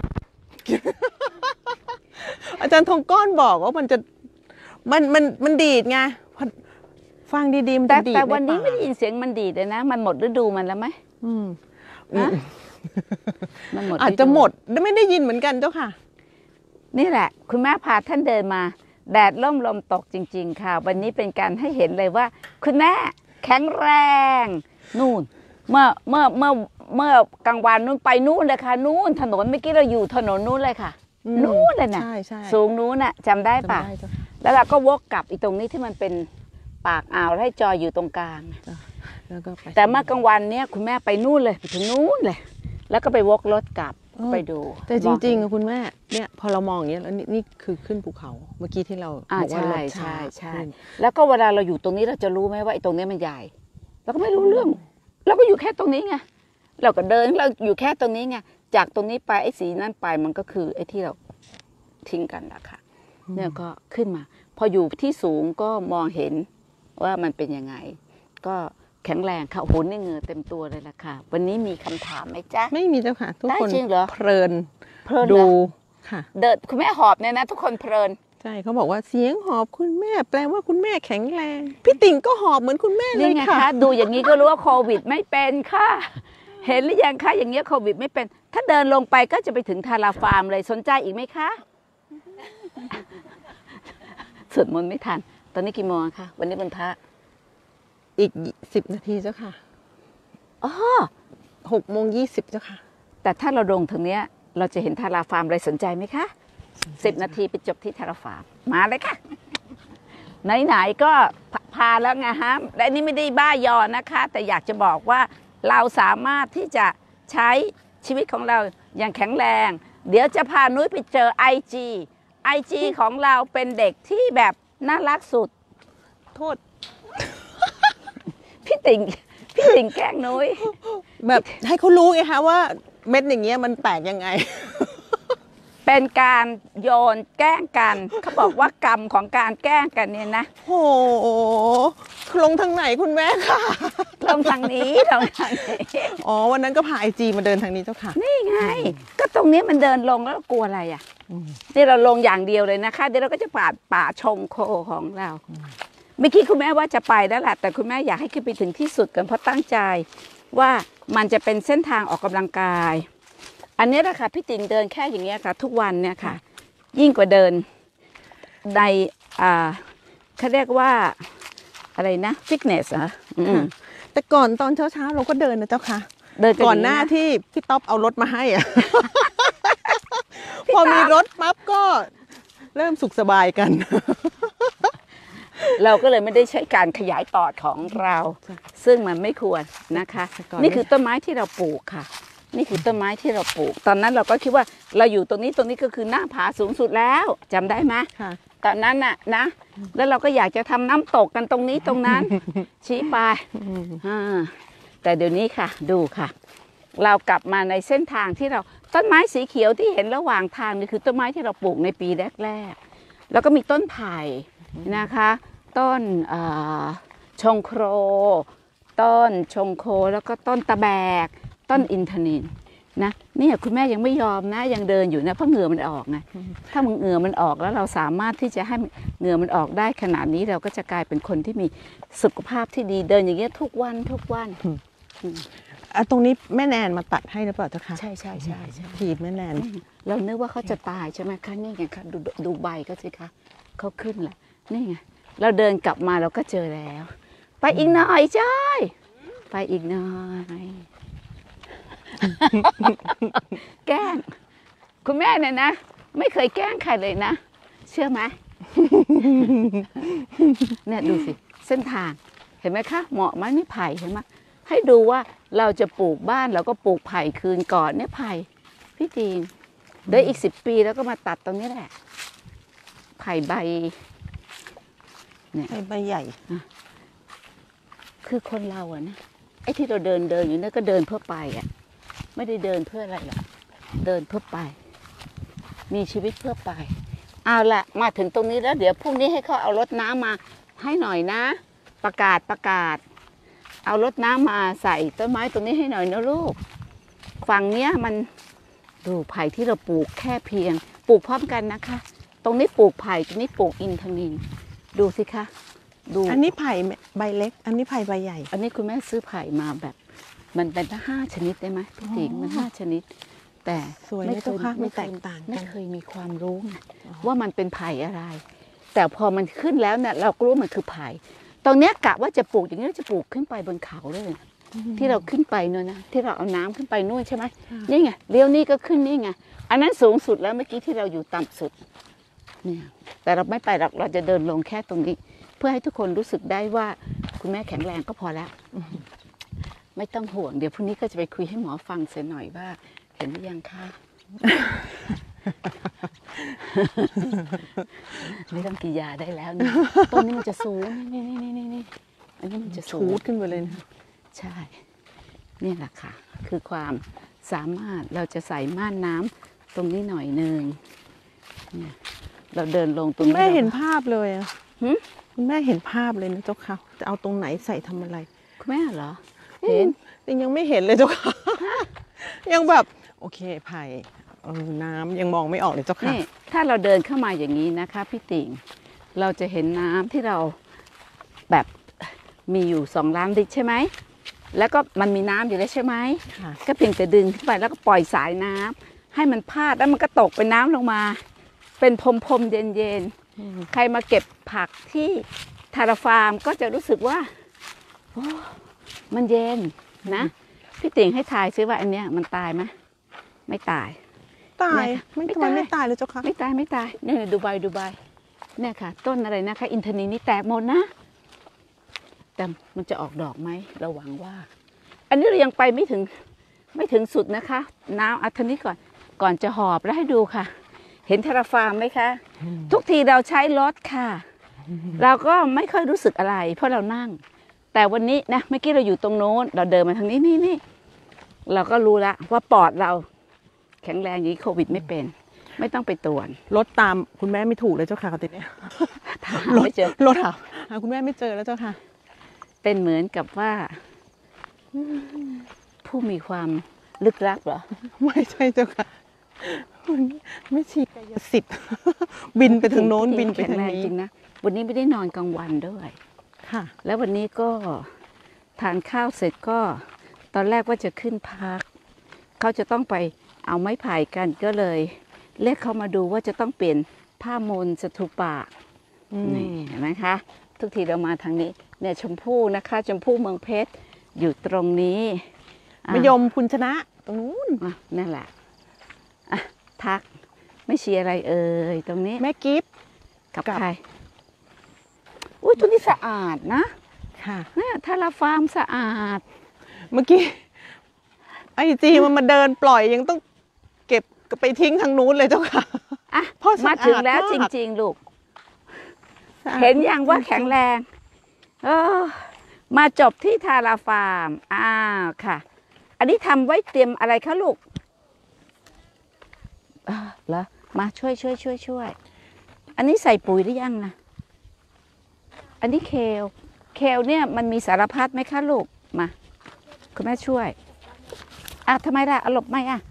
อาจารย์ทองก้อนบอกว่ามันจะมันมันมันดีดไงพอฟังดีๆมันแต่จะดีดแต่วันนี้ใปากไม่ได้ยินเสียงมันดีดเลยนะ มันหมดฤดูมันแล้วไหมอืมฮะมันหมดฤดูอาจจะหมดไม่ได้ยินเหมือนกันเจ้าค่ะนี่แหละ คุณแม่พาท่านเดินมา แดดล่มลมตกจริง ๆ ค่ะ วันนี้เป็นการให้เห็นเลยว่า คุณแม่แข็งแรง นู่น เมื่อเมื่อเมื่อเมื่อกลางวันนู่นไปนู่นเลยค่ะนู่นถนนเมื่อกี้เราอยู่ถนนนู่นเลยค่ะอืมนู่นเลยนะใช่ใช่สูงนู้นน่ะจำได้ปะจำได้เจ้าค่ะแล้วเราก็วกกลับอีตรงนี้ที่มันเป็นปากอ่าวแล้วให้จอยอยู่ตรงกลางแล้วก็ไปแต่เมื่อกลางวันเนี่ยคุณแม่ไปนู่นเลยไปถึงนู่นเลย แล้วก็ไปวกรถกลับไปดูแต่จริงๆอะคุณแม่เนี่ยพอเรามองอย่างเงี้ยแล้วนี่นี่คือขึ้นภูเขา เมื่อกี้ที่เราอ่าบอกว่าใช่รถใช่ช้าใช่ขึ้นแล้วก็เวลาเราอยู่ตรงนี้เราจะรู้ไหมว่าไอ้ตรงเนี้ยมันใหญ่เราก็ไม่รู้เรื่องเราก็อยู่แค่ตรงนี้ไงเราก็เดินเราอยู่แค่ตรงนี้ไงจากตรงนี้ไปไอ้สีนั่นไปมันก็คือไอ้ที่เราทิ้งกันแหละค่ะเนี่ยก็ขึ้นมา พออยู่ที่สูงก็มองเห็นว่ามันเป็นยังไง ก็แข็งแรงค่ะโอ้โหนี่เหงื่อเต็มตัวเลยล่ะค่ะ วันนี้มีคำถามไหมจ๊ะไม่มีเจ้าค่ะ ทุกได้คนจริงเหรอเพลินเพลินเหรอดูค่ะเดินคุณแม่หอบเนี่ยนะ ทุกคนเพลินใช่เขาบอกว่าเสียงหอบคุณแม่ แปลว่าคุณแม่แข็งแรง พี่ติ่งก็หอบเหมือนคุณแม่เลนี่ยไงค่ะคะดูอย่างนี้ก็รู้ว่าโควิดไม่เป็นค่ะ เห็นหรือยังคะอย่างเงี้ยโควิดไม่เป็น ถ้าเดินลงไปก็จะไปถึงทาราฟาร์มเลยสนใจอีกไหมคะสวดมนต์ไม่ทัน ตอนนี้กี่โมงคะวันนี้เป็นพระอีกสิบนาทีเจ้าค่ะอ๋อหกโมงยี่สิบเจ้าค่ะแต่ถ้าเราลงทางเนี้ย เราจะเห็นทาราฟาร์มเลยสนใจไหมคะสิบนาทีไปจบที่ทาราฟาร์มมาเลยค่ะ ไหนๆก็พาพาแล้วไงฮะและนี่ไม่ได้บ้ายอนะคะ แต่อยากจะบอกว่าเราสามารถที่จะใช้ชีวิตของเราอย่างแข็งแรง เดี๋ยวจะพานุ้ยไปเจอ ไอ จี ไอ จี ของเราเป็นเด็กที่แบบน่ารักสุดโทษพี่ติ่งพี่ติ่งแกล้งนุ้ยแบบให้เขารู้ไงคะว่าเม็ดอย่างเงี้ยมันแตกยังไงเป็นการโยนแกล้งกัน เขาบอกว่ากรรมของการแกล้งกันเนี่ยนะโอ้โหลงทางไหนคุณแม่ค่ะลงทางนี้ลงทางนี้อ๋อวันนั้นก็พาไอจีมาเดินทางนี้เจ้าค่ะนี่ไง ก็ตรงนี้มันเดินลงแล้วกลัวอะไรอ่ะนี่เราลงอย่างเดียวเลยนะคะ เดี๋ยวเราก็จะป่าป่าชงโคของเราเมื่อกี้คุณแม่ว่าจะไปแล้วแหละแต่คุณแม่อยากให้ขึ้นไปถึงที่สุดกันเพราะตั้งใจว่ามันจะเป็นเส้นทางออกกำลังกาย อันนี้แหละค่ะพี่ติ๋งเดินแค่อย่างเงี้ยค่ะ ทุกวันเนี่ยค่ะ ยิ่งกว่าเดินในอ่าเขาเรียกว่าอะไรนะฟิตเนสเหรออืมแต่ก่อนตอนเช้าๆเราก็เดินนะเจ้าค่ะเดินก่อนหน้าย่งะที่พี่ต๊อบเอารถมาให้อะ พอมีรถปั๊บก็เริ่มสุขสบายกันเราก็เลยไม่ได้ใช้การขยายปอดของเรา ซึ่งมันไม่ควรนะคะ นี่คือต้นไม้ที่เราปลูกค่ะ นี่คือต้นไม้ที่เราปลูก ตอนนั้นเราก็คิดว่าเราอยู่ตรงนี้ตรงนี้ก็คือหน้าผาสูงสุดแล้วจำได้ไหมตอนนั้นน่ะนะแล้วเราก็อยากจะทำน้ำตกกันตรงนี้ตรงนั้น ชี้ไปแต่เดี๋ยวนี้ค่ะดูค่ะ เรากลับมาในเส้นทางที่เราต้นไม้สีเขียวที่เห็นระหว่างทางนี่คือต้นไม้ที่เราปลูกในปีแรกๆแล้วก็มีต้นไผ่นะคะต้นชงโครต้นชงโคแล้วก็ต้นตะแบกต้นอินทนิลนะนี่คุณแม่ยังไม่ยอมนะยังเดินอยู่นะเพราะเหงื่อมันออกไงถ้ามึงเหงื่อมันออกแล้วเราสามารถที่จะให้เหงื่อมันออกได้ขนาดนี้เราก็จะกลายเป็นคนที่มีสุขภาพที่ดีเดินอย่างเงี้ยทุกวันทุกวันอ่ะตรงนี้แม่แนนมาตัดให้หรือเปล่าเจ้าค่ะใช่ใช่ใช่ใช่ทีแม่แนนเรานึกว่าเขาจะตายใช่ไหมคะนี่ไงคะดูดูใบก็สิคะเขาขึ้นแหละนี่ไงเราเดินกลับมาเราก็เจอแล้วไปอีกหน่อยจ้อยไปอีกหน่อยแกล้งคุณแม่เนี่ยนะไม่เคยแกล้งใครเลยนะเชื่อไหมเนี่ยดูสิเส้นทางเห็นไหมคะเหมาะไหมนี่ไผ่เห็นไหมให้ดูว่าเราจะปลูกบ้านเราก็ปลูกไผ่คืนก่อนเนี่ยไผ่พี่จีนเดี๋ยวอีกสิบปีแล้วก็มาตัดตรงนี้แหละไผ่ใบเนี่ยใบใหญ่คือคนเราอะนะไอ้ที่เราเดินเดินอยู่นั่นก็เดินเพื่อไปอะไม่ได้เดินเพื่ออะไรหรอกเดินเพื่อไปมีชีวิตเพื่อไปเอาละมาถึงตรงนี้แล้วเดี๋ยวพรุ่งนี้ให้เขาเอารถน้ำมาให้หน่อยนะประกาศประกาศเอารถน้ำมาใส่ต้นไม้ตรงนี้ให้หน่อยนะลูกฝั่งเนี้ยมันดูไผ่ที่เราปลูกแค่เพียงปลูกพร้อมกันนะคะตรงนี้ปลูกไผ่ตรงนี้ปลูกอินทนิลดูสิคะดูอันนี้ไผ่ใบเล็กอันนี้ไผ่ใบใหญ่อันนี้คุณแม่ซื้อไผ่มาแบบมันเป็นห้าชนิดได้ไหมพี่ติ๋งมันห้าชนิดแต่ไม่เคยไม่แตกต่างไม่เคยมีความรู้ว่ามันเป็นไผ่อะไรแต่พอมันขึ้นแล้วเนี่ยเราก็รู้มันคือไผ่ตรงเนี้ยกะว่าจะปลูกอย่างนี้จะปลูกขึ้นไปบนเขาเลยที่เราขึ้นไปเนอะนะที่เราเอาน้ำขึ้นไปนู่นใช่ไหมนี่ไงเลี้ยวนี่ก็ขึ้นนี่ไงอันนั้นสูงสุดแล้วเมื่อกี้ที่เราอยู่ต่ำสุดเนี่ยแต่เราไม่ไปหรอกเราจะเดินลงแค่ตรงนี้เพื่อให้ทุกคนรู้สึกได้ว่าคุณแม่แข็งแรงก็พอแล้วไม่ต้องห่วงเดี๋ยวพรุ่งนี้ก็จะไปคุยให้หมอฟังเสียหน่อยว่าเห็นหรือยังคะไม่ต้องกินยาได้แล้วนี่ต้นนี้มันจะสูงนี่นี่นี่นี่นี่อันนี้มันจะสูงขึ้นไปเลยนะใช่นี่แหละค่ะคือความสามารถเราจะใส่ม่านน้ำตรงนี้หน่อยนึงเนี่ยเราเดินลงตรงนี้แม่เห็นภาพเลยอ่ะคุณแม่เห็นภาพเลยนะเจ้าค่ะจะเอาตรงไหนใส่ทำอะไรคุณแม่เหรอเห็นแต่ยังไม่เห็นเลยเจ้าค่ะยังแบบโอเคไผ่น้ำยังมองไม่ออกเลยเจ้าค่ะถ้าเราเดินเข้ามาอย่างนี้นะคะพี่ติ่งเราจะเห็นน้ำที่เราแบบมีอยู่สองล้านลิตรใช่ไหมแล้วก็มันมีน้ำอยู่แล้วใช่ไหมก็เพียงแต่ดึงขึ้นไปแล้วก็ปล่อยสายน้ำให้มันพาดแล้วมันก็ตกเป็นน้ำลงมาเป็นพรมพรมเย็นเย็นใครมาเก็บผักที่ทาราฟาร์มก็จะรู้สึกว่าโอ้มันเย็นนะพี่ติ่งให้ทายซิว่าอันเนี้ยมันตายไหมไม่ตายตายไม่ตายไม่ตายเลยเจ้าค่ะไม่ตายไม่ตายเนี่ยดูใบดูใบเนี่ยค่ะต้นอะไรนะคะอินทนิลนี่แตกหมดนะแต่มันจะออกดอกไหมเราหวังว่าอันนี้เรายังไปไม่ถึงไม่ถึงสุดนะคะน้ำอัธนี้ก่อนก่อนจะหอบแล้วให้ดูค่ะเห็นทาราฟาร์มไหมคะทุกทีเราใช้รถค่ะเราก็ไม่ค่อยรู้สึกอะไรเพราะเรานั่งแต่วันนี้นะเมื่อกี้เราอยู่ตรงโน้นเราเดินมาทางนี้นี่นี่เราก็รู้ละว่าปอดเราแข็งแรงอย่างนี้โควิดไม่เป็นไม่ต้องไปตรวจรถตามคุณแม่ไม่ถูกเลยเจ้าค่ะติดเนี่ยรถไม่เจอรถหาหาคุณแม่ไม่เจอแล้วเจ้าค่ะเป็นเหมือนกับว่าผู้มีความลึกลับเหรอไม่ใช่เจ้าค่ะไม่ชีกายสิทธิ์บินไปถึงโน้นบินไปทางนี้จริงนะวันนี้ไม่ได้นอนกลางวันด้วยค่ะแล้ววันนี้ก็ทานข้าวเสร็จก็ตอนแรกว่าจะขึ้นพักเขาจะต้องไปเอาไม้ไผ่กันก็เลยเรียกเขามาดูว่าจะต้องเปลี่ยนผ้ามนสถูปะนี่เห็นไหมคะทุกทีเรามาทางนี้เนี่ยชมพู่นะคะชมพู่เมืองเพชรอยู่ตรงนี้มะยมคุณชนะตรงนู้นนั่นแหละอ่ะทักไม่เชียร์อะไรเอ่ยตรงนี้แม่กิฟต์กับใครอุ้ยตัวนี้สะอาดนะค่ะเนี่ยทาราฟาร์มสะอาดเมื่อกี้ไอจีมันมาเดินปล่อยยังต้องเก็บไปทิ้งทางนู้นเลยเจ้าค่ะอ่ะเพราะสะอาดมาถึงแล้วมากจริง ๆ ลูกสะอาดเห็นยังว่าแข็งแรงเออมาจบที่ทาราฟาร์มอ้าวค่ะ อันนี้ทำไว้เตรียมอะไรคะลูกเออเหรอมาช่วยช่วยช่วยช่วยอันนี้ใส่ปุ๋ยหรือยังนะอันนี้เคลเคลเนี่ยมันมีสารพัดไหมคะลูกมาคุณแม่ช่วยอ่ะทำไมล่ะเอาหลบไหมอ่ะ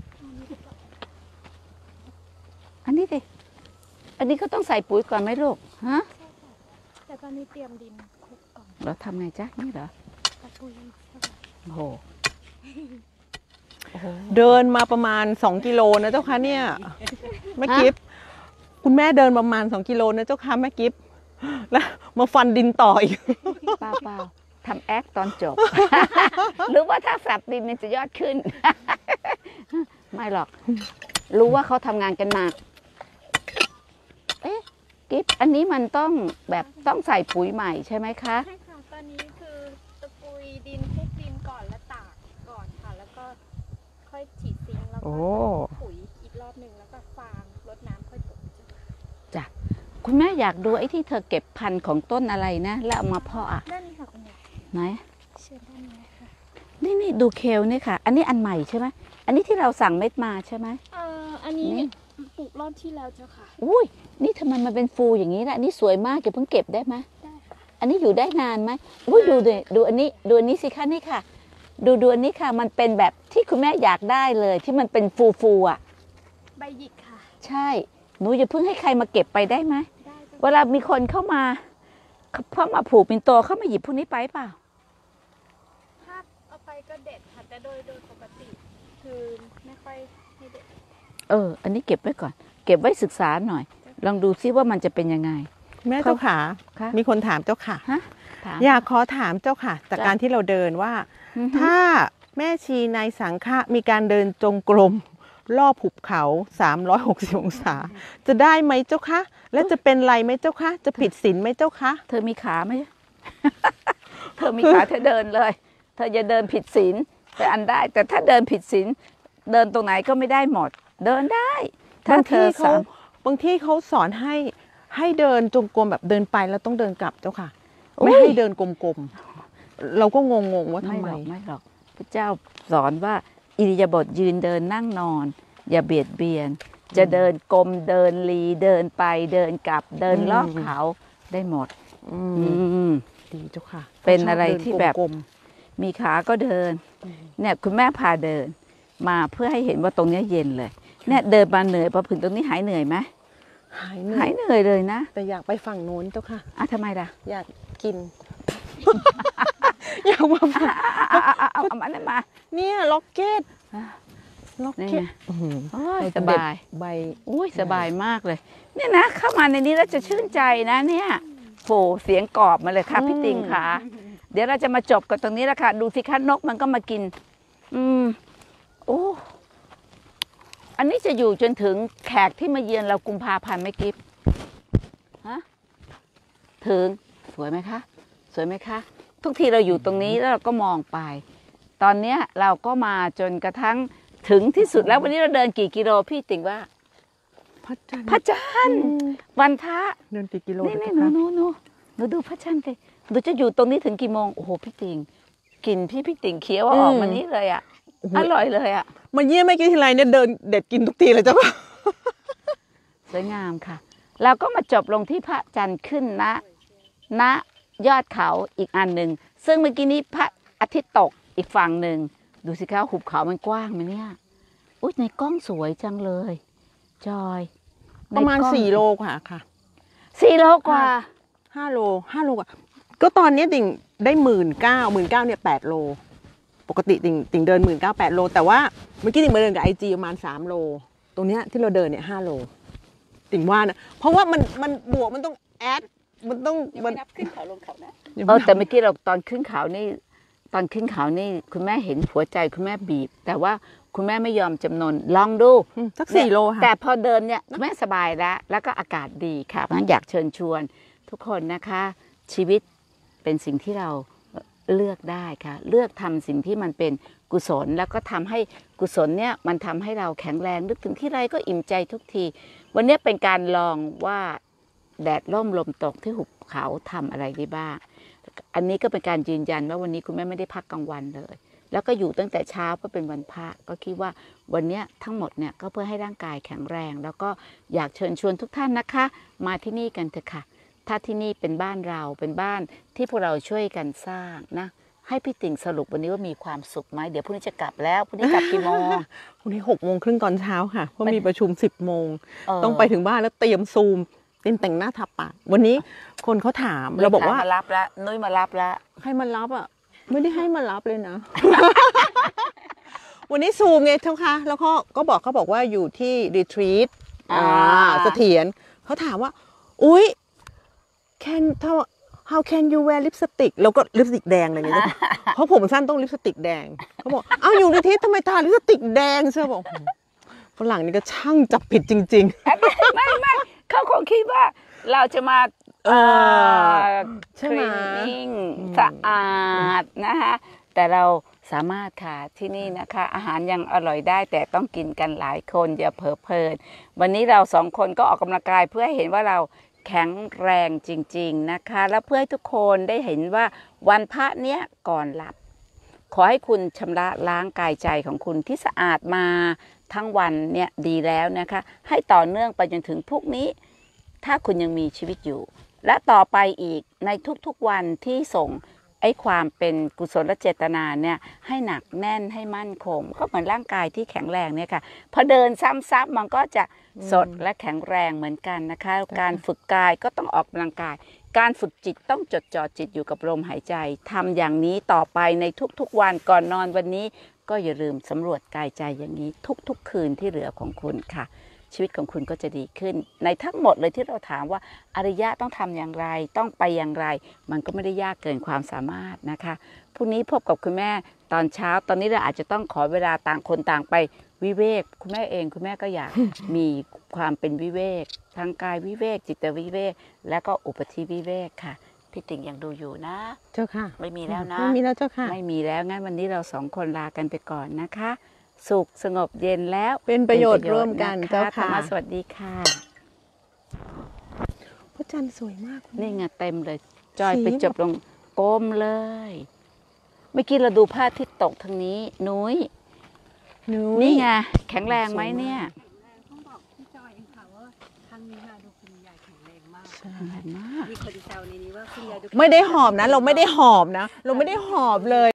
อันนี้ดิอันนี้ก็ต้องใส่ปุ๋ยก่อนไหมลูกฮะแต่ตอนนี้เตรียมดินคลุกก่อนเราทำไงจ๊ะนี่เหรอตะปุยใช่ไหมโอ้โหโอ้โหเดินมาประมาณสองกิโลนะเจ้าค่ะเนี่ยแม่กิฟคุณแม่เดินประมาณสองกิโลนะเจ้าค่ะแม่กิฟแล้วมาฟันดินต่ออีกเปล่าเปล่าทำแอคตอนจบ หรือว่าถ้าสับดินมันจะยอดขึ้น ไม่หรอก รู้ว่าเขาทำงานกันหนัก เอ๊ะกิฟอันนี้มันต้องแบบต้องใส่ปุ๋ยใหม่ใช่ไหมคะใช่ค่ะ ตอนนี้คือตะปุยดินคลุกดินก่อนแล้วตากก่อนค่ะ แล้วก็ค่อยฉีดซิงค์แล้วก็โอ้ปุ๋ยอีกรอบหนึ่งแล้วก็ฟางรดน้ำค่อยตกจ้ะ คุณแม่อยากดูไอ้ที่เธอเก็บพันธุ์ของต้นอะไรนะ แล้วเอามาเพาะอ่ะด้านนี้ค่ะคุณยายไหนเชิญด้านนี้ค่ะนี่นี่ดูเคลนี่ค่ะ อันนี้อันใหม่ใช่ไหมอันนี้ที่เราสั่งเม็ดมาใช่ไหมเอ่ออันนี้นี่ปลูกรอบที่แล้วเจ้าค่ะอุ้ยนี่ทำไมมันเป็นฟูอย่างนี้ล่ะอันนี้สวยมากเก็บเพิ่งเก็บได้ไหมได้ค่ะอันนี้อยู่ได้นานไหมอุ้ยดูดิดูอันนี้ดูอันนี้สิคะนี่ค่ะ ดูดูอันนี้ค่ะ มันเป็นแบบที่คุณแม่อยากได้เลย ที่มันเป็นฟูฟูๆอ่ะใบหยิกค่ะใช่ หนูอย่าเพิ่งให้ใครมาเก็บไปได้ไหมได้เจ้าเวลามีคนเข้ามาเขาเข้ามาผูกปิ่นโตเข้ามาหยิบพวกนี้ไปเปล่าถ้าเอาไปก็เด็ดค่ะ แต่โดยโดยปกติ คือไม่ค่อยให้เด็ดเออ อันนี้เก็บไว้ก่อน เก็บไว้ศึกษาหน่อย ลองดูซิว่ามันจะเป็นยังไงแม่เจ้าค่ะคะมีคนถามเจ้าค่ะฮะถามอยากขอถามเจ้าค่ะ จากจ้ะการที่เราเดินว่าอือฮึถ้าแม่ชีในสังฆะมีการเดินจงกรมรอบหุบเขาสามร้อยหกสิบองศา จะได้ไหมเจ้าคะ และจะเป็นไรไหมเจ้าคะ จะผิดศีลไหมเจ้าคะเธอมีขาไหม เธอมีขาเธอเดินเลย เธอจะเดินผิดศีลแต่อันได้ แต่ถ้าเดินผิดศีลเดินตรงไหนก็ไม่ได้หมด เดินได้ถ้าบางเธที่อเขาสามบางที่เขาสอนให้ให้เดินจงกรมแบบเดินไปแล้วต้องเดินกลับเจ้าค่ะอุ๊ยไม่ให้เดินกลมๆ เราก็งงๆว่าทำไม่ไมหรอกไม่หรอก พระเจ้าสอนว่าอิริยาบถยืนเดินนั่งนอน อย่าเบียดเบียน จะเดินกลมเดินลีเดินไปเดินกลับเดินรอบเขาได้หมดอือืมมดีเจ้าค่ะเป็นอะไรที่แบบกลมมีขาก็เดิน เนี่ยคุณแม่พาเดิน มาเพื่อให้เห็นว่าตรงเนี้ยเย็นเลย เนี่ยเดินมาเหนื่อยพอถึงตรงนี้หายเหนื่อยไหมๆหายเหนื่หาอยยเหนื่อยเลยนะแต่อยากไปฝั่งโน้นเจ้าค่ะอ่ะทำไมล่ะอยากกิน อยากมาเอาเอาเอาเอาเอาอันนั้นมาเนี่ยล็อกเก็ตอ่ะล็อกนี่เก็ไงตอื้อหือโอ้ยเรสจะเด็ดบายใบอุ้ยสบายมากเลย เนี่ยนะ เข้ามาในนี้แล้วจะชื่นใจนะเนี่ยโหเสียงกรอบมาเลยค่ะพี่ติงค่ะ เดี๋ยวเราจะมาจบกันตรงนี้แล้วค่ะ ดูสิคะนกมันก็มากิน อืมโอ้อันนี้จะอยู่จนถึงแขกที่มาเยือนเรากุมภาพันธ์ไหมกิฟฮะถึงสวยไหมคะ สวยไหมคะ ทุกทีเราอยู่ตรงนี้แล้วเราก็มองไป ตอนเนี้ยเราก็มาจนกระทั่งถึงที่สุดแล้ววันนี้เราเดินกี่กิโลพี่ติงว่าพระจันทร์พระจันทร์วันพระเดินกี่กิโลนี่นี่เจ้าหนูค่ะหนูหนูหนูดูพระจันทร์สิหนูจะอยู่ตรงนี้ถึงกี่โมงโอ้โหพี่ติงกลิ่นพี่พี่ติงเคี้ยวออกมานี่เลยอ่ะโอ้โหอร่อยเลยอ่ะมาเยี่ยมไม่กี่ทีไรเนี่ยเดินเด็ดกินทุกทีเลยเจ้าค่ะสวยงามค่ะเราก็มาจบลงที่พระจันทร์ขึ้นณณยอดเขาอีกอันหนึ่งซึ่งเมื่อกี้นี้พระอาทิตย์ตกอีกฝั่งหนึ่งดูสิคะหุบเขามันกว้างไหมเนี่ยอุ้ยในกล้องสวยจังเลย จอยในประมาณกล้องสี่โลกว่าค่ะสี่โลกว่าห้าโลห้าโลกว่าก็ตอนนี้ติ่งได้หมื่นเก้าหมื่นเก้าเนี่ยแปดโล ปกติติ่งติ่งเดินหมื่นเก้าแปดโล แต่ว่าเมื่อกี้ติ่งมาเดินกับไอจีประมาณสามโล ตรงเนี้ยที่เราเดินเนี่ยห้าโล ติ่งว่านะเพราะว่ามันมันบวกมันต้องแอดมันต้องมันนับขึ้นเขาลงเขานะเออแต่เมื่อกี้เราตอนขึ้นเขานี่ตอนขึ้นเขานี่คุณแม่เห็นหัวใจคุณแม่บีบ แต่ว่าคุณแม่ไม่ยอมจำนนลองดูอืมสักสี่โลค่ะแต่พอเดินเนี่ยคุณแม่สบายแล้ว แล้วก็อากาศดีค่ะเพราะฉะนั้นอยากเชิญชวนทุกคนนะคะชีวิตเป็นสิ่งที่เราเลือกได้ค่ะเลือกทำสิ่งที่มันเป็นกุศลแล้วก็ทำให้กุศลเนี่ยมันทำให้เราแข็งแรงนึกถึงที่ไรก็อิ่มใจทุกทีวันนี้เป็นการลองว่าแดดร่มลมตกที่หุบเขาทำอะไรได้บ้างอันนี้ก็เป็นการยืนยันว่าวันนี้คุณแม่ไม่ได้พักกลางวันเลยแล้วก็อยู่ตั้งแต่เช้าเพราะเป็นวันพระก็คิดว่าวันนี้ทั้งหมดเนี่ยก็เพื่อให้ร่างกายแข็งแรงแล้วก็อยากเชิญชวนทุกท่านนะคะมาที่นี่กันเถอะค่ะถ้าที่นี่เป็นบ้านเราเป็นบ้านที่พวกเราช่วยกันสร้างนะให้พี่ติ่งสรุปวันนี้ว่ามีความสุขไหมเดี๋ยวพรุ่งนี้จะกลับแล้วพรุ่งนี้กลับกี่โมงพรุ่งนี้หกโมงครึ่งตอนเช้าค่ะเพราะมีประชุมสิบโมงเออต้องไปถึงบ้านแล้วเตรียมซูมเตรียมแต่งหน้าทาปากวันนี้คนเขาถามเราบอกว่ามารับแล้วนุ้ยมารับแล้วให้มารับอ่ะไม่ได้ให้มารับเลยนะ วันนี้ซูมไงเท่าค่ะแล้วก็ก็บอกเขาบอกว่าอยู่ที่รีทรีตอ่าเสถียรเขาถามว่าอุ๊ย can how can you wear lipstick แล้วก็ลิปสติกแดงอะไรเงี้ย เพราะผมสั้นต้องลิปสติกแดงเขาบอกอ้าวอยู่รีทรีตทำไมทาลิปสติกแดงเชื่อบอกฝรั่งนี่ก็ช่างจับผิดจริงๆไม่ไม่เขาคงคิดว่าเราจะมาเออใช่ไหมคลีนนิ่งสะอาดนะคะแต่เราสามารถค่ะที่นี่นะคะอาหารยังอร่อยได้แต่ต้องกินกันหลายคนอย่าเผลอเพลินวันนี้เราสองคนก็ออกกำลังกายเพื่อให้เห็นว่าเราแข็งแรงจริงๆนะคะแล้วเพื่อให้ทุกคนได้เห็นว่าวันพระเนี้ยก่อนหลับขอให้คุณชำระล้างกายใจของคุณที่สะอาดมาทั้งวันเนี่ยดีแล้วนะคะให้ต่อเนื่องไปจนถึงพรุ่งนี้ถ้าคุณยังมีชีวิตอยู่และต่อไปอีกในทุกๆวันที่ส่งไอ้ความเป็นกุศลเจตนาเนี่ยให้หนักแน่นให้มั่นคงก็เหมือนร่างกายที่แข็งแรงเนี่ยค่ะพอเดินซ้ำๆมันก็จะสดและแข็งแรงเหมือนกันนะคะการฝึกกายก็ต้องออกกำลังกายการฝึกจิตต้องจดจ่อจิตอยู่กับลมหายใจทำอย่างนี้ต่อไปในทุกๆวันก่อนนอนวันนี้ก็อย่าลืมสำรวจกายใจอย่างนี้ทุกๆคืนที่เหลือของคุณค่ะชีวิตของคุณก็จะดีขึ้นในทั้งหมดเลยที่เราถามว่าอริยะต้องทำอย่างไรต้องไปอย่างไรมันก็ไม่ได้ยากเกินความสามารถนะคะพรุ่งนี้พบกับคุณแม่ตอนเช้าตอนนี้เราอาจจะต้องขอเวลาต่างคนต่างไปวิเวกคุณแม่เองคุณแม่ก็อยาก มีความเป็นวิเวกทางกายวิเวกจิตวิเวกและก็อุปธิวิเวกค่ะพี่ติ่งยังดูอยู่นะเจ้าค่ะไม่มีแล้วนะไม่มีแล้วเจ้าค่ะไม่มีแล้วงั้นวันนี้เราสองคนลากันไปก่อนนะคะสุขสงบเย็นแล้วเป็นประโยชน์ร่วมกันนะคะเจ้าค่ะธรรมะสวัสดีค่ะพระจันทร์สวยมากนี่ไงเต็มเลยจอยสีไปจบลงก้มเลยเมื่อกี้เราดูพระอาทิตย์ตกทางนี้นุ้ยนุ้ยนี่ไงแข็งแรงไหมเนี่ยต้องบอกพี่จอยเองค่ะว่าครั้งนี้มาดูคุณยายแข็งแรงมากแข็งแรงมากมีคนแซวในนี้ว่าคุณยายดูไม่ได้หอบนะ เราไม่ได้หอบนะ เราไม่ได้หอบเลย